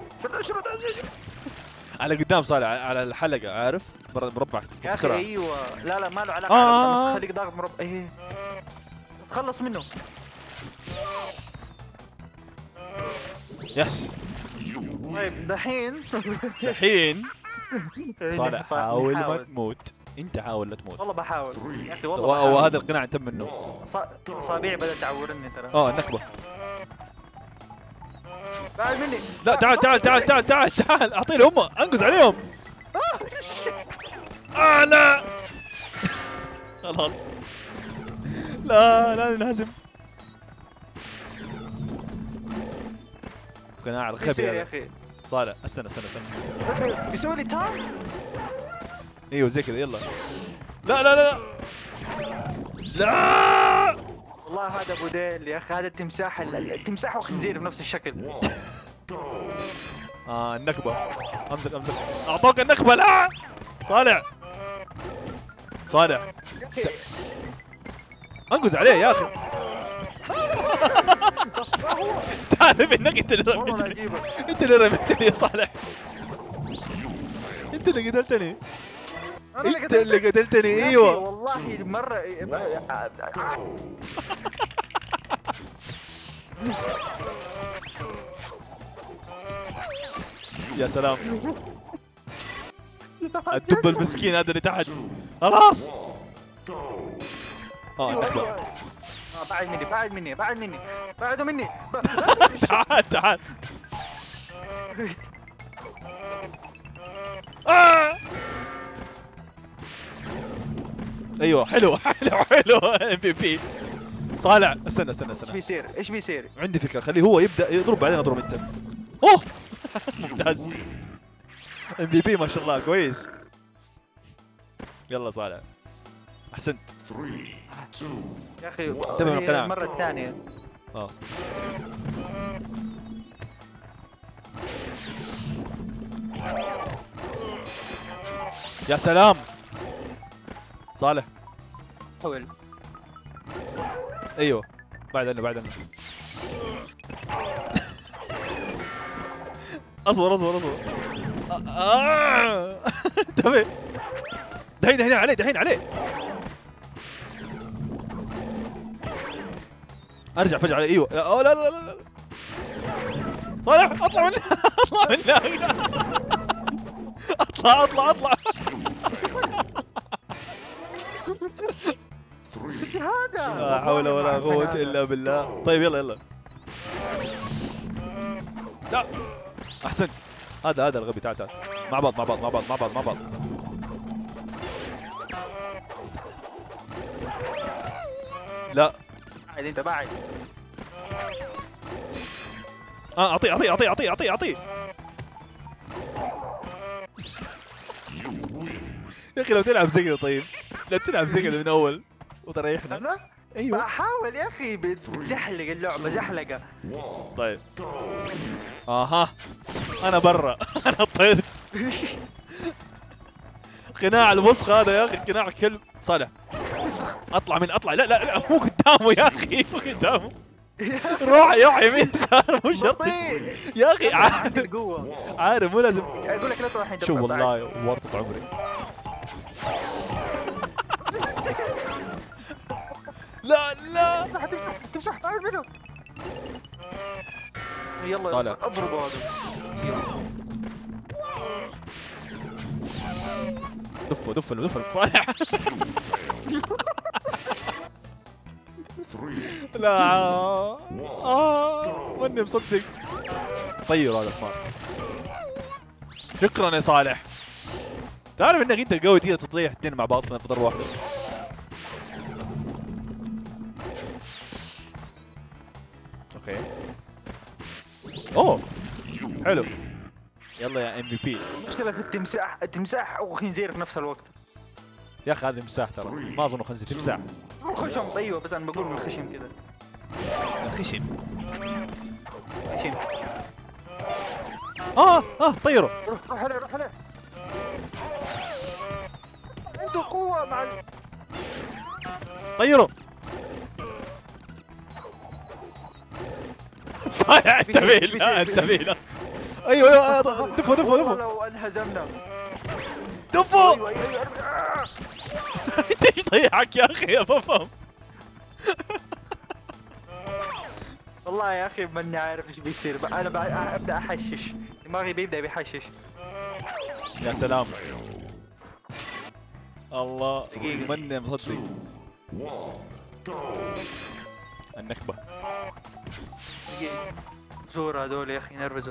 على قدام صالح على الحلقه عارف مربع يا اخي. ايوه لا ما له علاقه. بس خليك ضاغط مربع. ايه تخلص منه. يس. طيب دحين صالح حاول ما تموت. انت حاول لا تموت. والله بحاول يا اخي والله. وهذا القناع تم منه. اصابعي بدأت تعورني ترى. النخبه. بعد مني. لا تعال اعطيني هم انقز عليهم. لا خلاص لا ننهزم. قناع الخبي يا اخي. صالح استنى بيسوي لي تاك. ايوه زي كذا يلا. لا والله هذا ابو ديل يا اخي. هذا التمساح وخنزير بنفس الشكل. النكبه. امسك اعطوك النكبه. لا صالح انقز عليه يا اخي. تعرف انك انت اللي رميتني يا صالح. انت اللي قتلتني. ايوه والله مره. يا سلام. الدب المسكين هذا اللي تحت. خلاص. النخبة. بعد مني بعدوا مني. تعال ايوه حلو MVP. صالح استنى ايش بيصير؟ عندي فكره. خليه هو يبدا يضرب بعدين اضرب انت. اوه ممتاز. MVP ما شاء الله كويس. يلا صالح احسنت. 3 2 يا اخي انتبه من القناع المره الثانيه. يا سلام صالح. حول. ايوه بعد عنه. اصبر. انتبه. دحين عليه. ارجع فجأة عليه. ايوه لا صالح اطلع من اطلع. ايش هذا؟ لا حول ولا قوة الا بالله. طيب يلا لا احسنت. هذا الغبي. تعال مع بعض. لا بعد انت بعد. اعطيه. يا اخي لو تلعب زي كذا. طيب لو تلعب زي كذا من اول وتريحنا. انا ايوه بحاول يا اخي. بتزحلق اللعبه زحلقه. طيب انا برا. انا طيرت. قناع الوسخ هذا يا اخي. قناع كلب. صالح اطلع لا مو قدامه يا اخي. مو قدامه. روح يمين يسار مو شرط يا اخي. عارف مو لازم. اقول لك لا تروح الحين. شوف والله ورطة عمري. لا تمسح بعد منه. يلا صالح. اضربوا هذا. دفوا صالح. لا ماني مصدق. طير هذا الحمار. شكرا يا صالح. تعرف انك انت قوي تقدر تطيح اثنين مع بعض في ضربة واحدة. اوكي. اوه حلو. يلا يا ام في بي. المشكلة في التمساح او خنزير في نفس الوقت. يا اخي هذا تمساح ترى، ما اظن خنزير، تمساح. خشم. ايوه بس انا بقول من الخشم كذا. خشن. خشم. طيره. روح عليه. عنده قوة مع طيره. صايع انتبه لا. ايوه دفوا لو انهزمنا. دفوا. ايوه انت ايش ضيعك يا اخي؟ بفهم. والله يا اخي ماني عارف ايش بيصير. انا ابدا احشش، دماغي بيبدا بيحشش. يا سلام. الله دقيقة. ماني مصدق. النكبة. زور هذول يا اخي نرفزوا.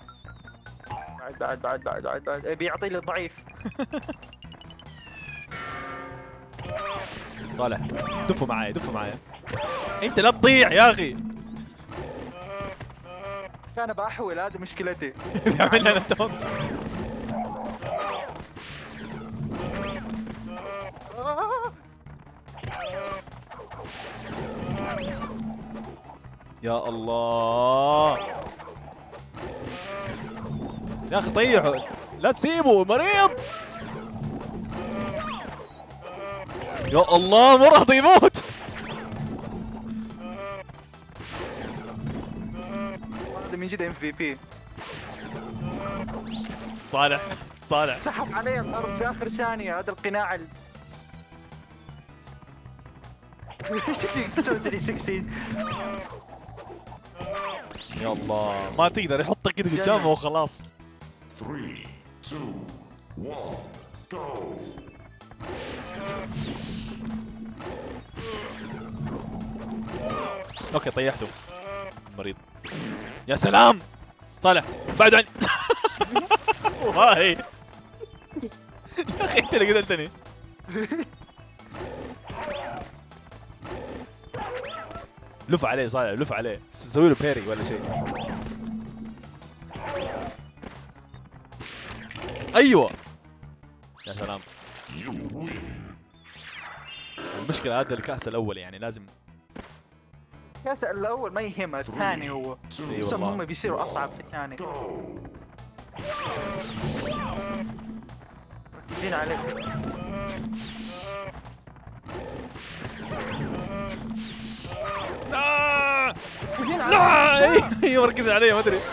بعد بيعطي لي الضعيف. طالع. دفوا معايا. انت لا تضيع يا اخي. انا بحول، هذه مشكلتي. بيعمل لنا تونت. يا الله يا اخي طيحوا، لا تسيبوا مريض. يا الله مرض يموت. هذا من جد MVP. صالح سحب علي الارض في اخر ثانية. هذا القناع شكلي 316. يا الله ما تقدر يحطك كذا قدامه وخلاص. 3 2 1 go. اوكي طيحته مريض. يا سلام صالح بعد عني. والله يا اخي انت اللي قتلتني. لف عليه صالح، لف عليه، سوي له بيري ولا شيء. ايوه يا سلام. المشكلة هذا الكأس الأول يعني لازم. الكأس الأول ما يهمه، الثاني هو. بس هم بيصيروا أصعب في الثاني. مركزين عليك. مركزين عليك. ايوه مركزين علي ما ادري.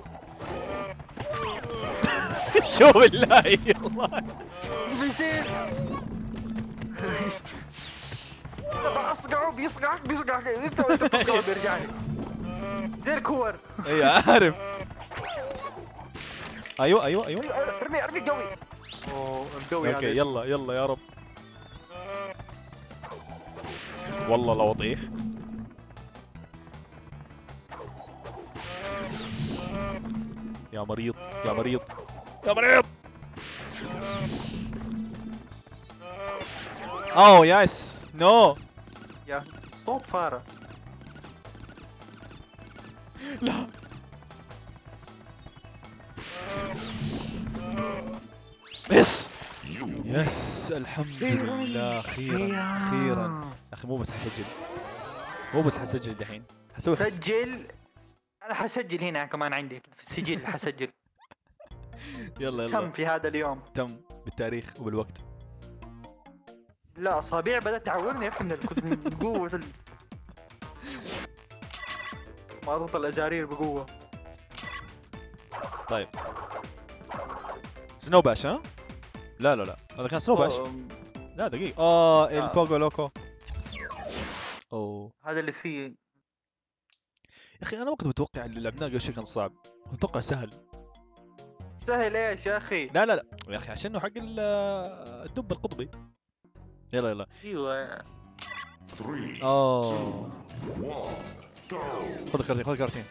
شو بالله والله بيصير. اصقعه بيصقعك انت تصقعه بيرجع لي زي الكور. ايوه عارف. ايوه ارمي قوي. اوه القوي. اوكي يلا يا رب. والله لو اطيح. يا مريض. اوه يس نو. يا صوت فارة. لا يس الحمد لله. اخيرا يا اخي مو بس حسجل دحين، حسوي سجل. انا حسجل هنا كمان عندي في السجل حسجل. يلا تم في هذا اليوم. تم بالتاريخ وبالوقت. لا اصابع بدأت تعورني يا اخي من قوة ما اضغط الازارير بقوة. طيب سنو باش ها؟ لا هذا كان سنو باش. لا دقيقة. البوغو لوكو. اوه هذا اللي فيه اخي انا ما كنت متوقع اللي لعبناه قبل شوي كان صعب، اتوقع سهل. سهل ايش يا اخي؟ لا لا لا يا اخي عشان حق الدب القطبي. يلا يلا. ايوه 3, اوه 1, go! خذ الكارتين خذ الكارتين.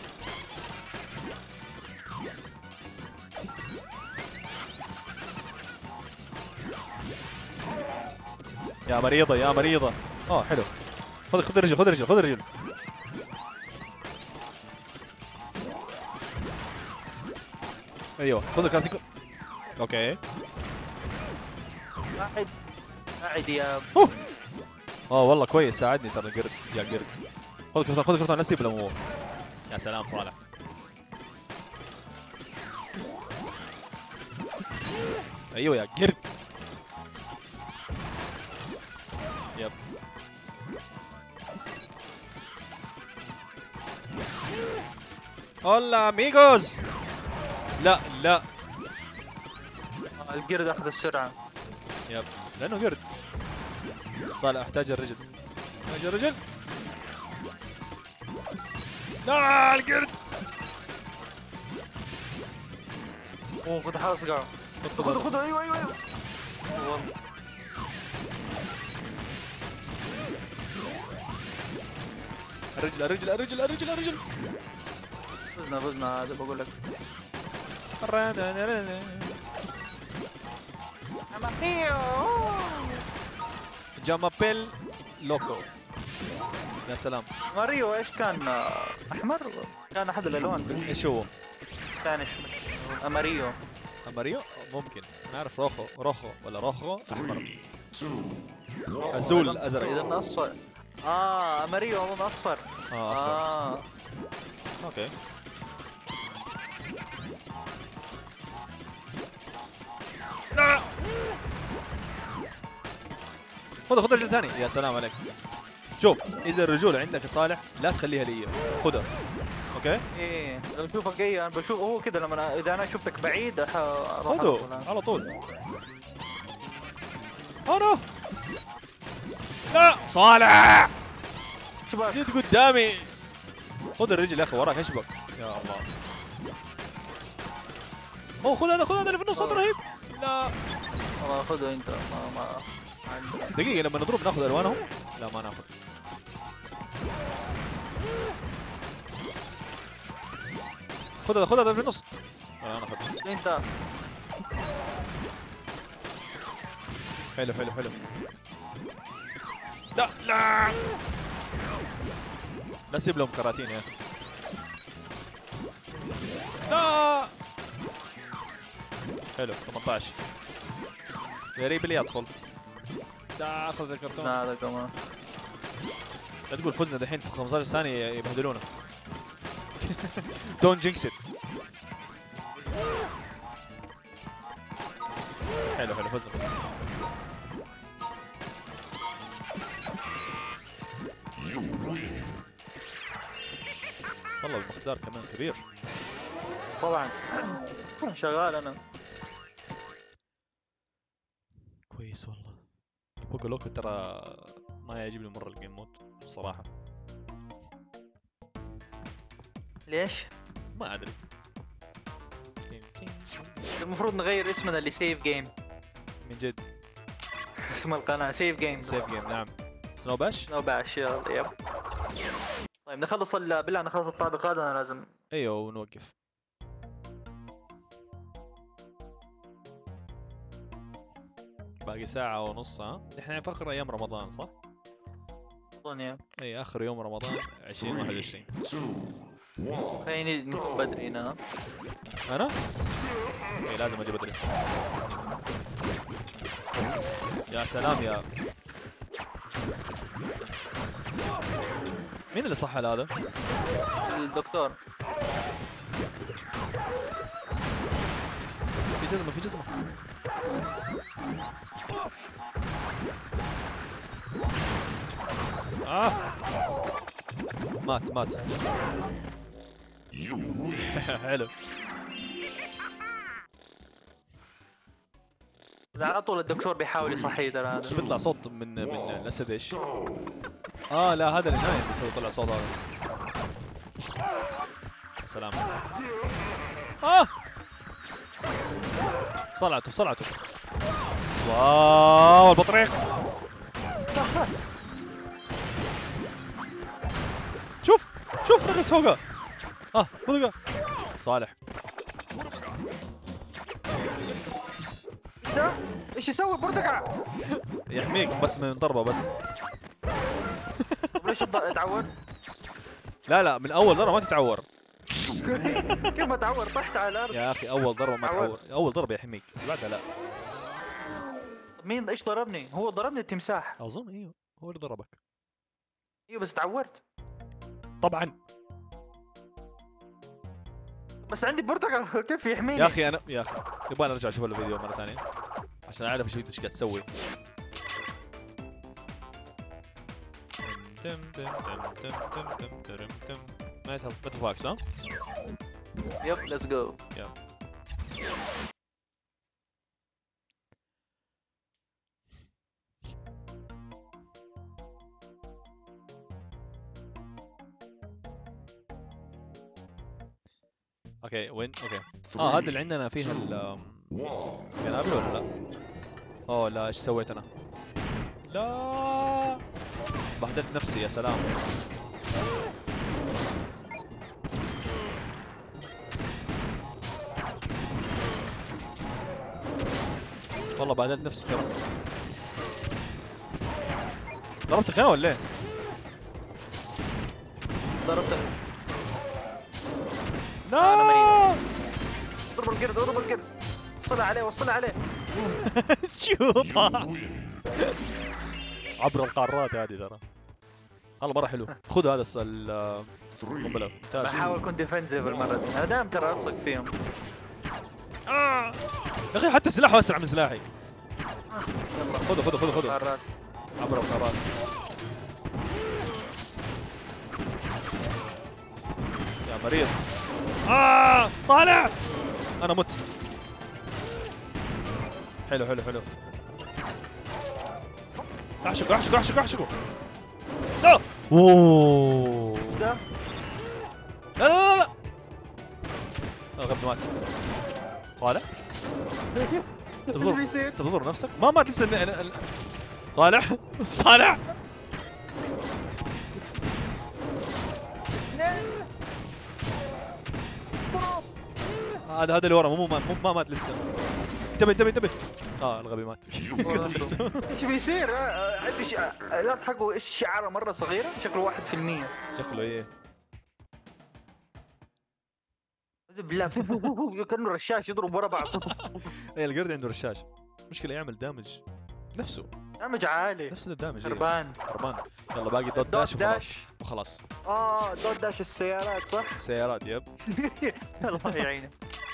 يا مريضة يا مريضة. حلو. خذ الرجل خذ الرجل خذ الرجل. ايوه خذ الكارتين. اوكي. قاعد يا والله كويس ساعدني ترى القرد يا قرد. خذ الكرتون خذ الكرتون لا تسيب الامور. يا سلام صالح. ايوه يا قرد. يب. هولا اميغوز. لا لا القرد اخذ السرعه. يب لانه قرد. صالح احتاج الرجل احتاج الرجل. لا القرد. خذ حلقه خذ ايوه والله الرجل الرجل الرجل الرجل الرجل. فزنا هذا بقول لك. جامابيل لوكو. يا سلام. ماريو ايش كان؟ احمر؟ كان احد الالوان ايش هو؟ سبانيش. ماريو ماريو ممكن نعرف روخو ولا روخو احمر. 3, 2, 1. ازول ازرق. اذا اصفر. ماريو اظن اصفر. اصفر. اوكي. لا خذ الرجل الثاني. يا سلام عليك. شوف اذا الرجول عندك يا صالح لا تخليها لي خذها. اوكي. ايه لما اشوفك جاي انا بشوف هو كذا لما اذا انا شفتك بعيد خذه على طول. نو لا صالح جيت قدامي. خذ الرجل يا اخي وراك ايش بك؟ يا الله. خذ هذا اللي في النص هذا رهيب. لا والله خذه انت. ما دقيقة لما نضرب ناخذ الوانهم؟ لا ما ناخذ. خذ هذا في النص. انا اخذ. انت حلو. لا لا سيب لهم كراتين يا اخي. لا حلو 18. غريب اللي يدخل. لا اخذ الكرتون. هذا كمان. لا تقول فزنا دحين في 15 ثانية يبهدلونا. دون جينكس ات. حلو فزنا. والله المقدار كمان كبير. طبعا شغال انا. كويس والله. بوكو لوكو ترى ما يعجبني مرة الجيم مود الصراحة. ليش؟ ما ادري. المفروض نغير اسمنا لسيف جيم. من جد. اسم القناة سيف جيم. سيف جيم نعم. سنو باش؟ سنو باش يب. طيب نخلص بالله نخلص الطابق هذا انا لازم. ايوه ونوقف. باقي ساعة ونص. احنا في اخر ايام رمضان صح؟ اظن اي اخر يوم رمضان 2021. خليني نكون بدري هنا. انا؟ اي لازم اجي بدري. يا سلام يا. مين اللي صح هذا؟ الدكتور. في جزمة. مات. حلو. على طول الدكتور بيحاول يصحيه ترى هذا. بيطلع صوت من الاسد ايش؟ لا هذا اللي نايم بيسوي طلع صوت هذا. سلام. صلعته. واو البطريق. شوف نقص فوقه. بلقى صالح. ايش يسوي برتقع؟ يحميك بس من ضربه بس. ليش تعور؟ لا من اول ضربه ما تتعور. كيف ما تعور؟ طحت على الارض يا اخي اول ضربه ما تعور، اول ضربه يحميك، بعدها لا. مين ايش ضربني؟ هو ضربني التمساح اظن ايوه هو اللي ضربك. ايوه بس تعورت. طبعا بس عندي برتقال كيف يحميني؟ يا اخي يبغى نرجع اشوف الفيديو مره ثانيه عشان اعرف ايش قاعد تسوي. ما تفاكس ها؟ يب ليتس جو. اوكي وين؟ اوكي هذا اللي عندنا فيه القنابل ولا لا؟ لا ايش سويت انا؟ لا بهدلت نفسي. يا سلام. والله بهدلت نفسي ترى. ضربتك انا ولا ايه؟ ضربتك. لا انا ميت. اضرب القرد. وصلها عليه. شوطه عبر القارات هذه ترى. والله مره حلو. خذ هذا القنبله. بحاول اكون ديفنسيف المره دي. انا دائما ترى الصق فيهم. يا اخي حتى سلاحه اسرع من سلاحي. يلا خذه عبر القارات. يا مريض. صالح انا مت. حلو. اعشقه. لا اوه لا الغبي مات. صالح تبضر نفسك. ما مات لسه. صالح هذا اللي ورا مو ما مات لسه. انتبه. الغبي مات. ايش بيصير؟ عندي لا حقه الشعاره مره صغيره شكله 1%. شكله ايه بالله كانه رشاش يضرب ورا بعض. ايه القرد عنده رشاش. مشكلة يعمل دامج نفسه. دامج عالي. نفس الدامج. هربان. يلا باقي دوت داش وخلاص. دوت داش السيارات صح؟ السيارات يب. الله يعينه.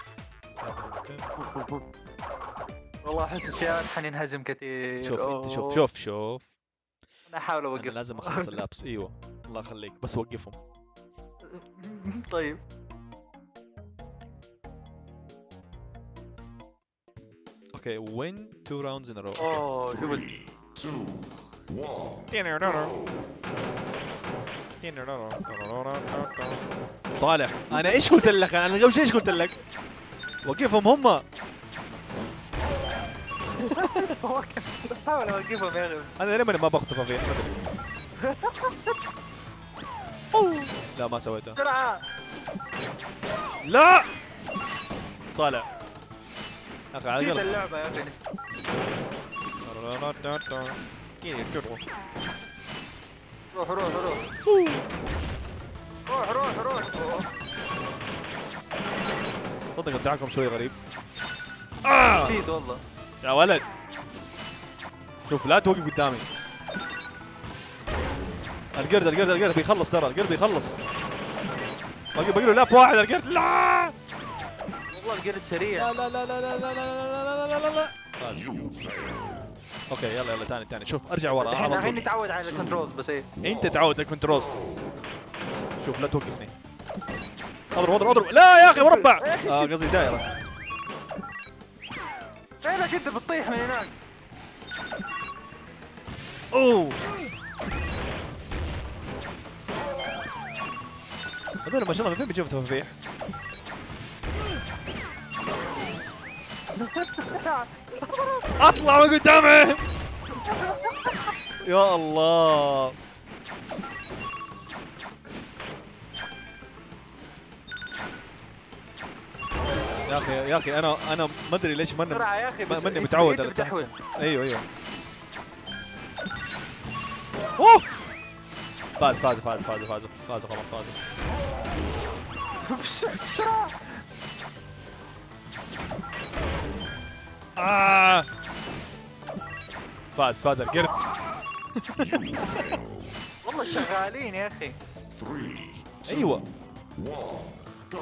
والله احس السيارات حننهزم كثير. شوف انا احاول اوقف. لازم اخلص اللابس. ايوه الله يخليك بس وقفهم. طيب اوكي win 2 rounds in a row. شوف 2 صالح انا ايش قلت لك؟ انا قبل شيء ايش قلت لك؟ وقفهم هم. حاول اوقفهم يا اخي. انا لما ما بخطفه فيه. لا ما سويته. لا صالح اخي على نسيت اللعبه يا اخي. روح صدق ادعاكم شوي غريب. نسيت والله يا ولد. شوف لا توقف قدامي. القرد بيخلص ترى. القرد بيخلص. باقي له لاب واحد القرد. لا والله القرد سريع. لا اوكي يلا ثاني شوف ارجع ورا على طول. الحين نتعود على الكنترولز بس ايه. انت تعود على الكنترولز. شوف لا توقفني. اضرب لا يا اخي مربع. قصدي دائره. فينك انت بتطيح من هناك. هذول ما شاء الله من فين بيجيبوا تفاحيح؟ اطلع من قدامي يا الله. يا اخي يا اخي انا ما ادري ليش بسرعة يا اخي ماني متعود على التحويل. ايوه اوه فازوا خلاص فازوا. بسرعة. فاز القرد. والله شغالين يا اخي. 3, ايوه 1, go.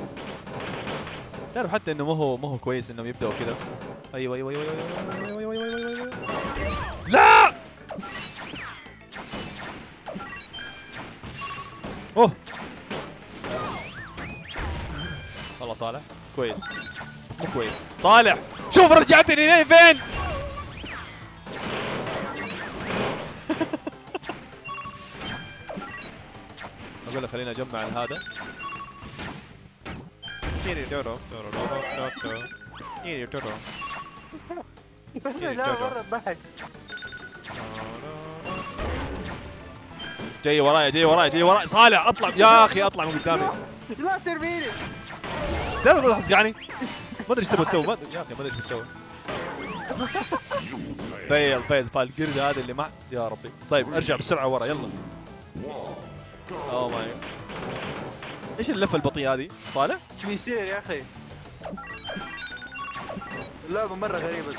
تعرف حتى انه ما هو كويس انهم يبداوا كذا. ايوه لا اوه والله صالح كويس بس مو كويس. صالح شوف رجعتني لين فين. اقول لك خليني اجمع هذا. لا مرة ضحك. جاي وراي صالح اطلع يا اخي اطلع من قدامي. لا ترميني. لا تقول حسقعني ما ادري ايش تبغى تسوي يا اخي ما ادري ايش بتسوي. فيل القرد هذا اللي مع يا ربي. طيب ارجع بسرعه ورا يلا. اوه ماي جاد ايش اللفه البطيئه هذه صالح؟ ايش بيصير يا اخي؟ اللعبة مرة غريبة.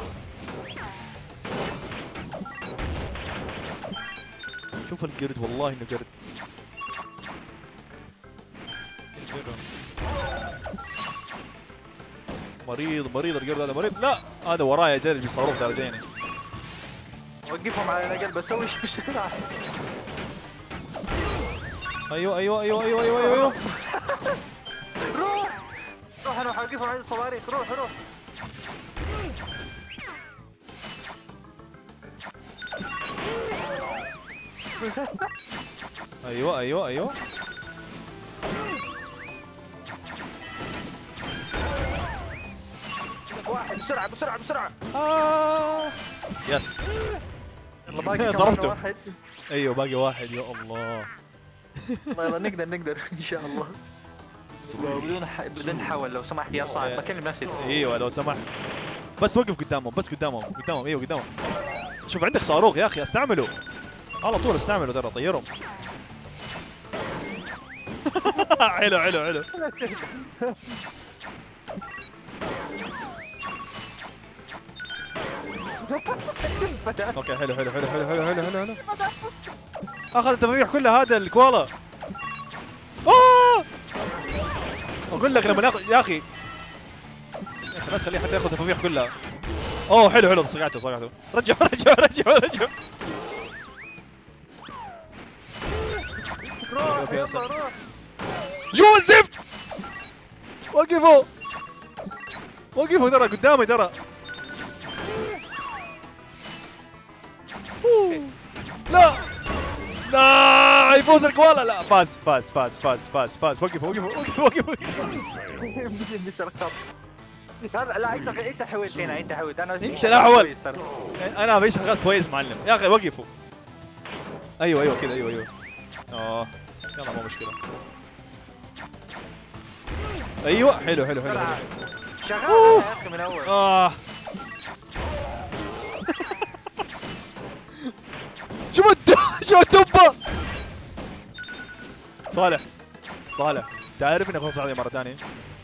شوف القرد والله انه قرد. مريض القرد هذا مريض. لا هذا ورايا جاي بصاروخ ترى جايني. وقفهم على نقل بسوي شيء بسرعة. ايوه روح انا حوقفهم على الصواريخ. روح ايوه واحد بسرعة. يس يلا باقي كمان ضربته. واحد. ايوه باقي واحد يا الله. يلا نقدر ان شاء الله. بدون حول لو سمحت يا صاحب بكلم نفسي. ايوه لو سمحت بس وقف قدامهم ايوه قدامهم. شوف عندك صاروخ يا اخي استعمله على طول ترى طيرهم. حلو اوكي حلو اخذ التفاحيح كلها هذا الكوالا. اقول لك لما ناخذ يا اخي لا تخليه حتى ياخذ التفاحيح كلها. اوه حلو صقعته. رجعوا روح يو الزفت. وقفوا ترى قدامي ترى. لا يفوز الكوالا. لا فاز. وقفوا بيصير خط. لا انت حاولت هنا انت انا انت لا حاول. انا بيش شغلت كويس معلم يا اخي. وقفوا ايوه كذا ايوه يلا مو مشكله. ايوه حلو شغال يا اخي من اول. شوف الدبه. صالح تعرف اني خلص عليه مره ثانيه.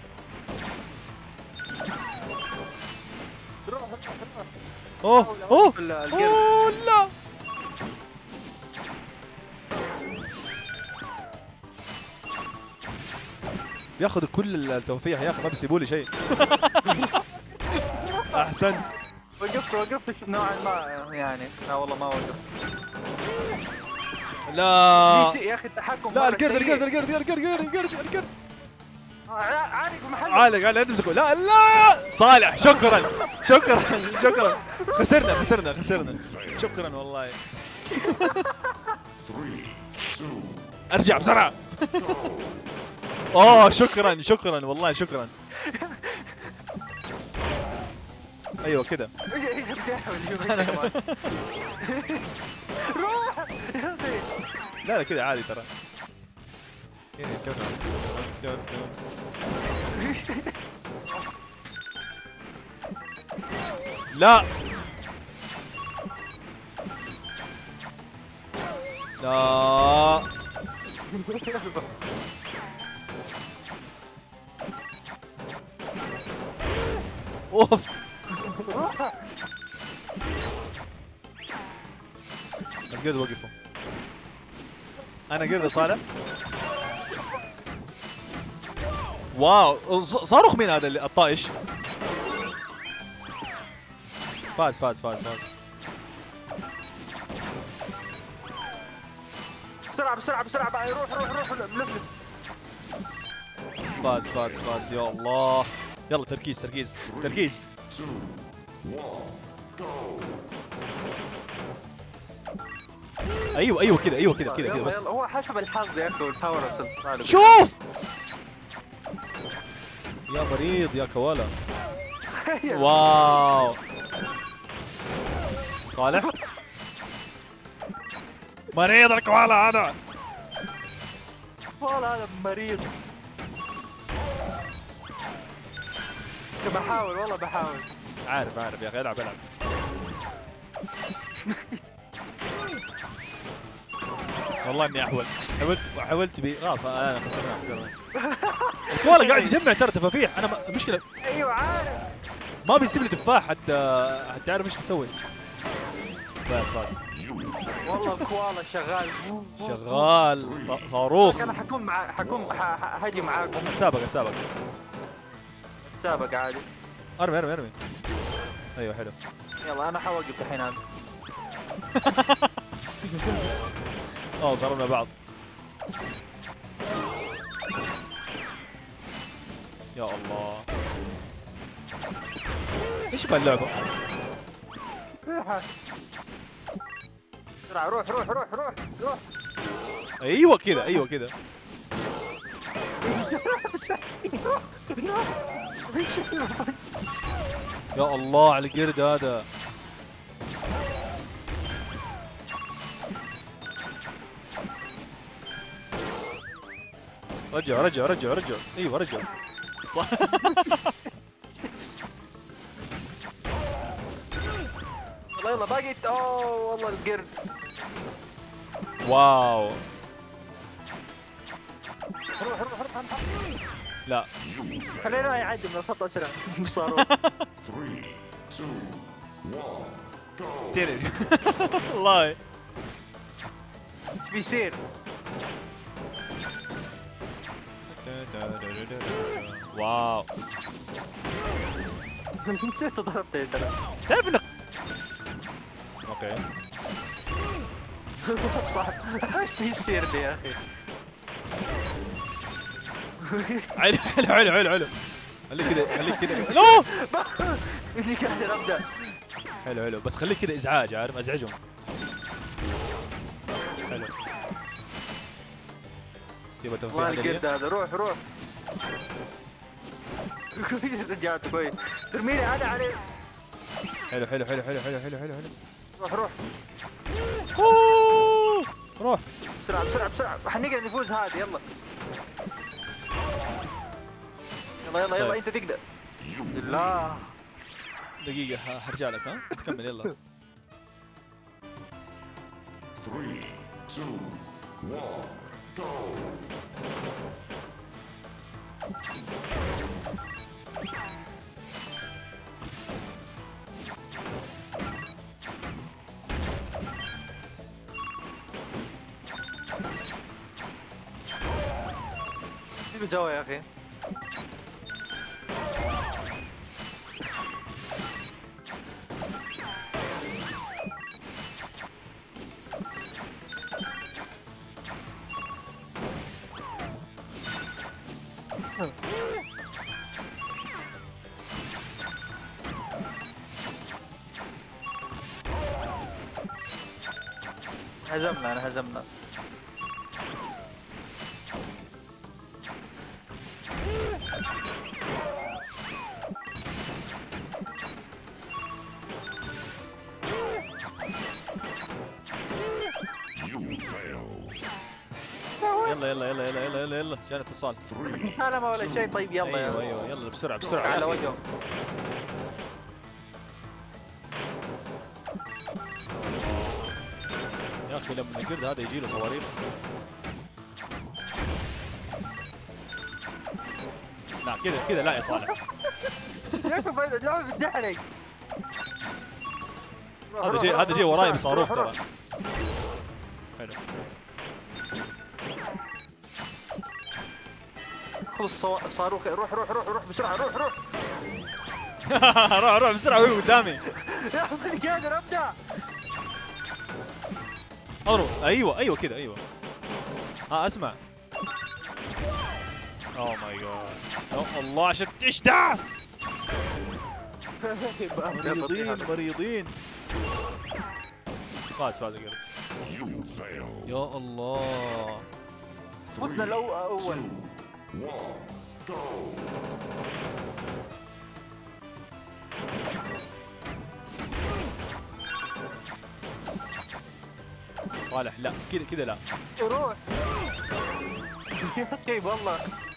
اوه لا بياخذوا كل التوفيح يا اخي ما بيسيبوا لي شيء. احسنت. وقفت نوعا ما يعني. لا والله ما وقفت. لا يا اخي التحكم. لا القرد عالق لا تمسكوا. لا صالح شكرا خسرنا شكرا والله. 3, 2, ارجع بسرعه. اوه شكرا شكرا والله شكرا. ايوه كذا. روح يا اخي. لا لا كذا عادي ترى. لا لا اوف. القرد وقفوا. انا قرد صالح. واو صاروخ مين هذا الطائش؟ فاز فاز فاز فاز. بسرعة بسرعة بسرعة روح روح روح لفلف. فاز فاز فاز يا الله. يلا تركيز تركيز تركيز. 2, 1, go. ايوه ايوه كذا ايوه كذا كذا بس. يلا هو حسب الحظ يا اخي والباور اب. شوف يا مريض يا كوالا. واو صالح. مريض الكوالا هذا. والله هذا مريض. بحاول والله بحاول. عارف عارف يا اخي. العب العب. والله اني احول. حاولت بي خلاص انا خسرنا. الكوالا قاعد يجمع ترى تفافيح. انا المشكله ايوه عارف ما بيسيب لي تفاح حتى تعرف ايش تسوي. بس بس والله الكوالا شغال شغال صاروخ. انا حكون هاجي معاكم. سابق سابق سابق عادي. ارمي ارمي ارمي. ايوه حلو. يلا انا حوقف الحين هذا. اوه ضربنا بعض. يا الله ايش بهاللعبة؟ بسرعة روح روح روح روح روح. ايوه كذا ايوه كذا. يا الله على القرد هذا. رجع رجع رجع رجع. ايوه رجع. يلا يلا باقي. اوه والله القرد. واو. روح روح روح. لا خلينا يعدي من الخط اسرع. صاروخ. 3, 2, 1, go. تيري. والله ايش بيصير؟ واو. نسيت ضربته ترى. تعرف انك اوكي. صح ايش بيصير لي يا اخي؟ حلو حلو حلو حلو حلو. خليك كذا خليك كذا. نو اللي قاعد ابدا. حلو حلو بس خليك كذا ازعاج. عارف ازعجهم. حلو. تبغى تنفيذ والله القرد هذا. روح روح. كويس رجعت كويس. ترميني انا عليه. حلو حلو حلو حلو حلو حلو حلو حلو. روح روح أوه. روح. بسرعة بسرعة بسرعة. حنقدر نفوز هذه. يلا يلا يلا يلا. طيب. انت تقدر. لا دقيقة حرجع لك. ها تكمل يلا. 3, 2, 1, go. ايش بتسوي يا اخي؟ هزمنا. انا هزمنا. يلا يلا يلا يلا يلا يلا يلا جانا اتصال. مكالمة ولا شيء. طيب يلا ايوه ايوه يلا بسرعة بسرعة على يا أخي. وجهه. يا اخي لما القرد هذا يجي له صواريخ. لا كذا كذا لا يا صالح. يا اخي اللعبة بتحرق. هذا جاي وراي بصاروخ ترى. حلو. خلص صاروخ. روح روح روح روح بسرعة. روح روح. روح روح بسرعة وهو قدامي. يا اخي ماني قادر ابدا. اضرب. ايوه ايوه كذا ايوه. اسمع. اوه ماي جاد. الله عشان ايش ده؟ مريضين مريضين. فاز القرد. You fail. يا الله. فزنا الاول. 1, go. صالح لا كذا كذا لا. روح. يا اخي والله.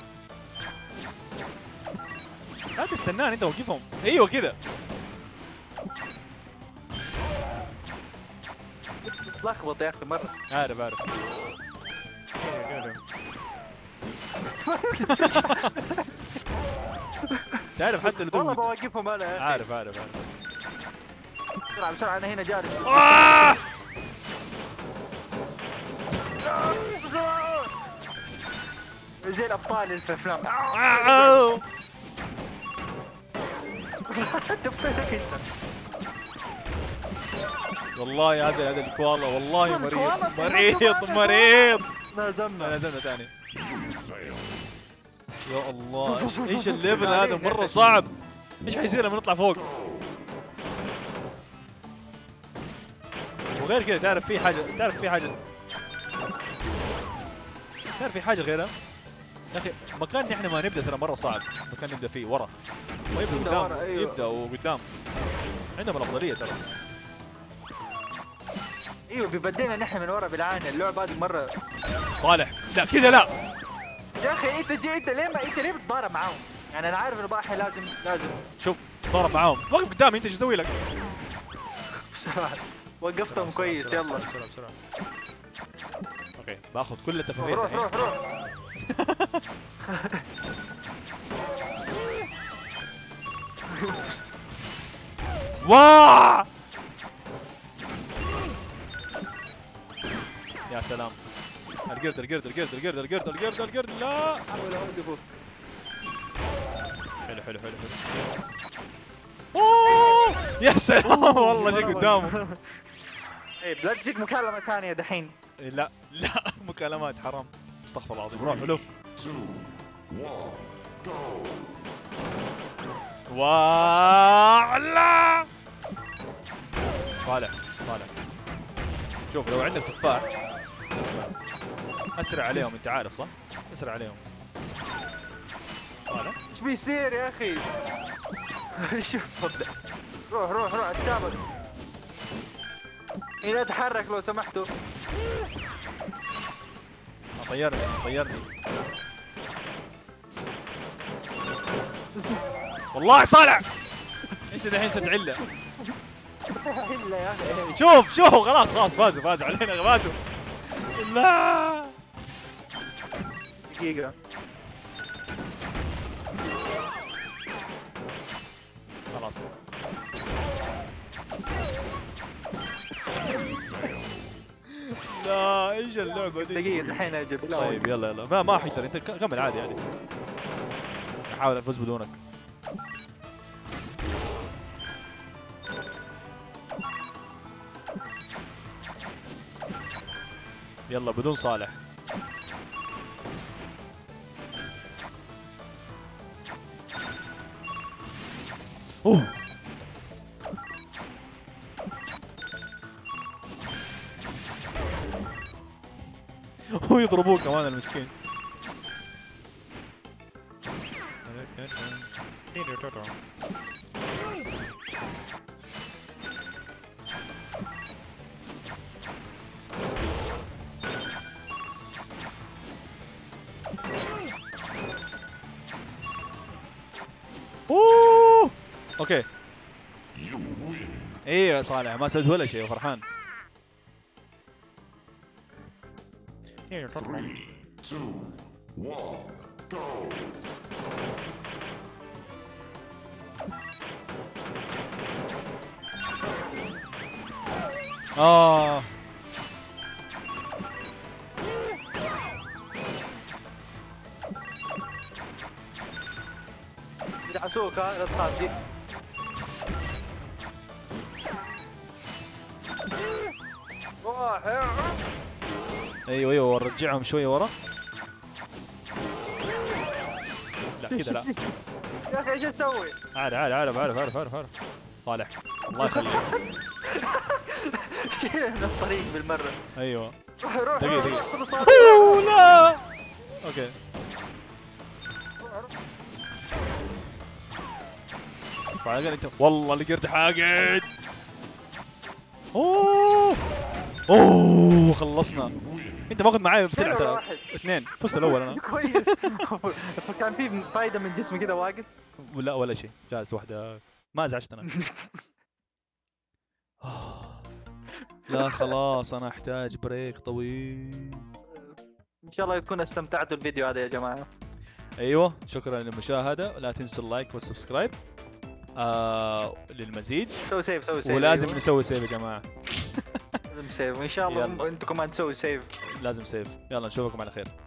لا تستناني انت وقفهم. ايوه كذا. تلخبط يا اخي مرة. عارف تعرف حتى لو والله بوقفهم انا يا اخي. عارف بسرعة بسرعة انا هنا جالس. بسرعة. زي الابطال اللي في الافلام. دفيتك انت. والله هذا الكوالا والله مريض الكوالا مريض مريض. نزلنا ثاني. You fail. يا الله ايش الليفل هذا مرة صعب. ايش حيصير لما نطلع فوق؟ وغير كذا تعرف في حاجة غيرها يا اخي. مكان احنا ما نبدا ترى مرة صعب. مكان نبدا فيه ورا ويبدا قدام. أيوه. يبداوا قدام. عندهم الافضلية ترى. ايوه بيبدينا نحن من ورا بالعانة. اللعبة هذه مرة. صالح لا كذا لا. يا اخي انت ليه بتضارب معاهم؟ يعني انا عارف انه باحي لازم شوف ضرب معاهم. وقف قدامي انت ايش اسوي لك؟ وقفتهم كويس. يلا بسرعة. اوكي باخذ كل التفاهيم روح روح روح. واه يا سلام. القرد لا. حاول اوقفه. حلو اوه يا سلام والله جاي قدامه. ايه لا تجيك مكالمة ثانية دحين. لا مكالمات حرام. استغفر الله العظيم. روح الوف. 2, 1, go. لا صالح شوف لو عندك تفاح اسمع اسرع عليهم. انت عارف صح؟ اسرع عليهم. صالح ايش بيصير يا اخي؟ شوف روح اتسابق. لا تحرك لو سمحتوا. طيرني والله صالح. انت دحين صرت عله. الا يا اخي شوف خلاص فازوا علينا فازوا. لا دقيقة. خلاص لا ايش اللعبة دي؟ دقيقة الحين اجيب. طيب يلا ما حيقدر. انت كمل عادي يعني. احاول افوز بدونك. يلا بدون صالح. اوه هو يضربوه كمان المسكين. اوكي You win. ايه يا صالح ما سويت ولا شيء وفرحان. 3, 2, 1, go. يدعسوك ها لا تخاف دي. ايوه ايوه ورجعهم شويه ورا. لا كذا لا. يا اخي ايش اسوي؟ عارف صالح الله يخليك. شيله من الطريق بالمره. ايوه روح دقيقة خذ صار. اوه لا. اوكي فعلا انت والله لقيت حاجة. اوه خلصنا. انت ماخذ معايا بتلعب ترى. اثنين فزت الاول انا. كويس. كان في فايده من جسمي كذا واقف. لا ولا شيء جالس واحدة ما ازعجت انا. لا خلاص انا احتاج بريك طويل. ان شاء الله تكونوا استمتعتوا الفيديو هذا يا جماعه. ايوه شكرا للمشاهده لا تنسوا اللايك والسبسكرايب للمزيد. سوي سيف ولازم أيوه. نسوي سيف يا جماعه. لازم سيف وان شاء الله انتم كمان تسوي سيف. لازم سيف. يلا نشوفكم على خير.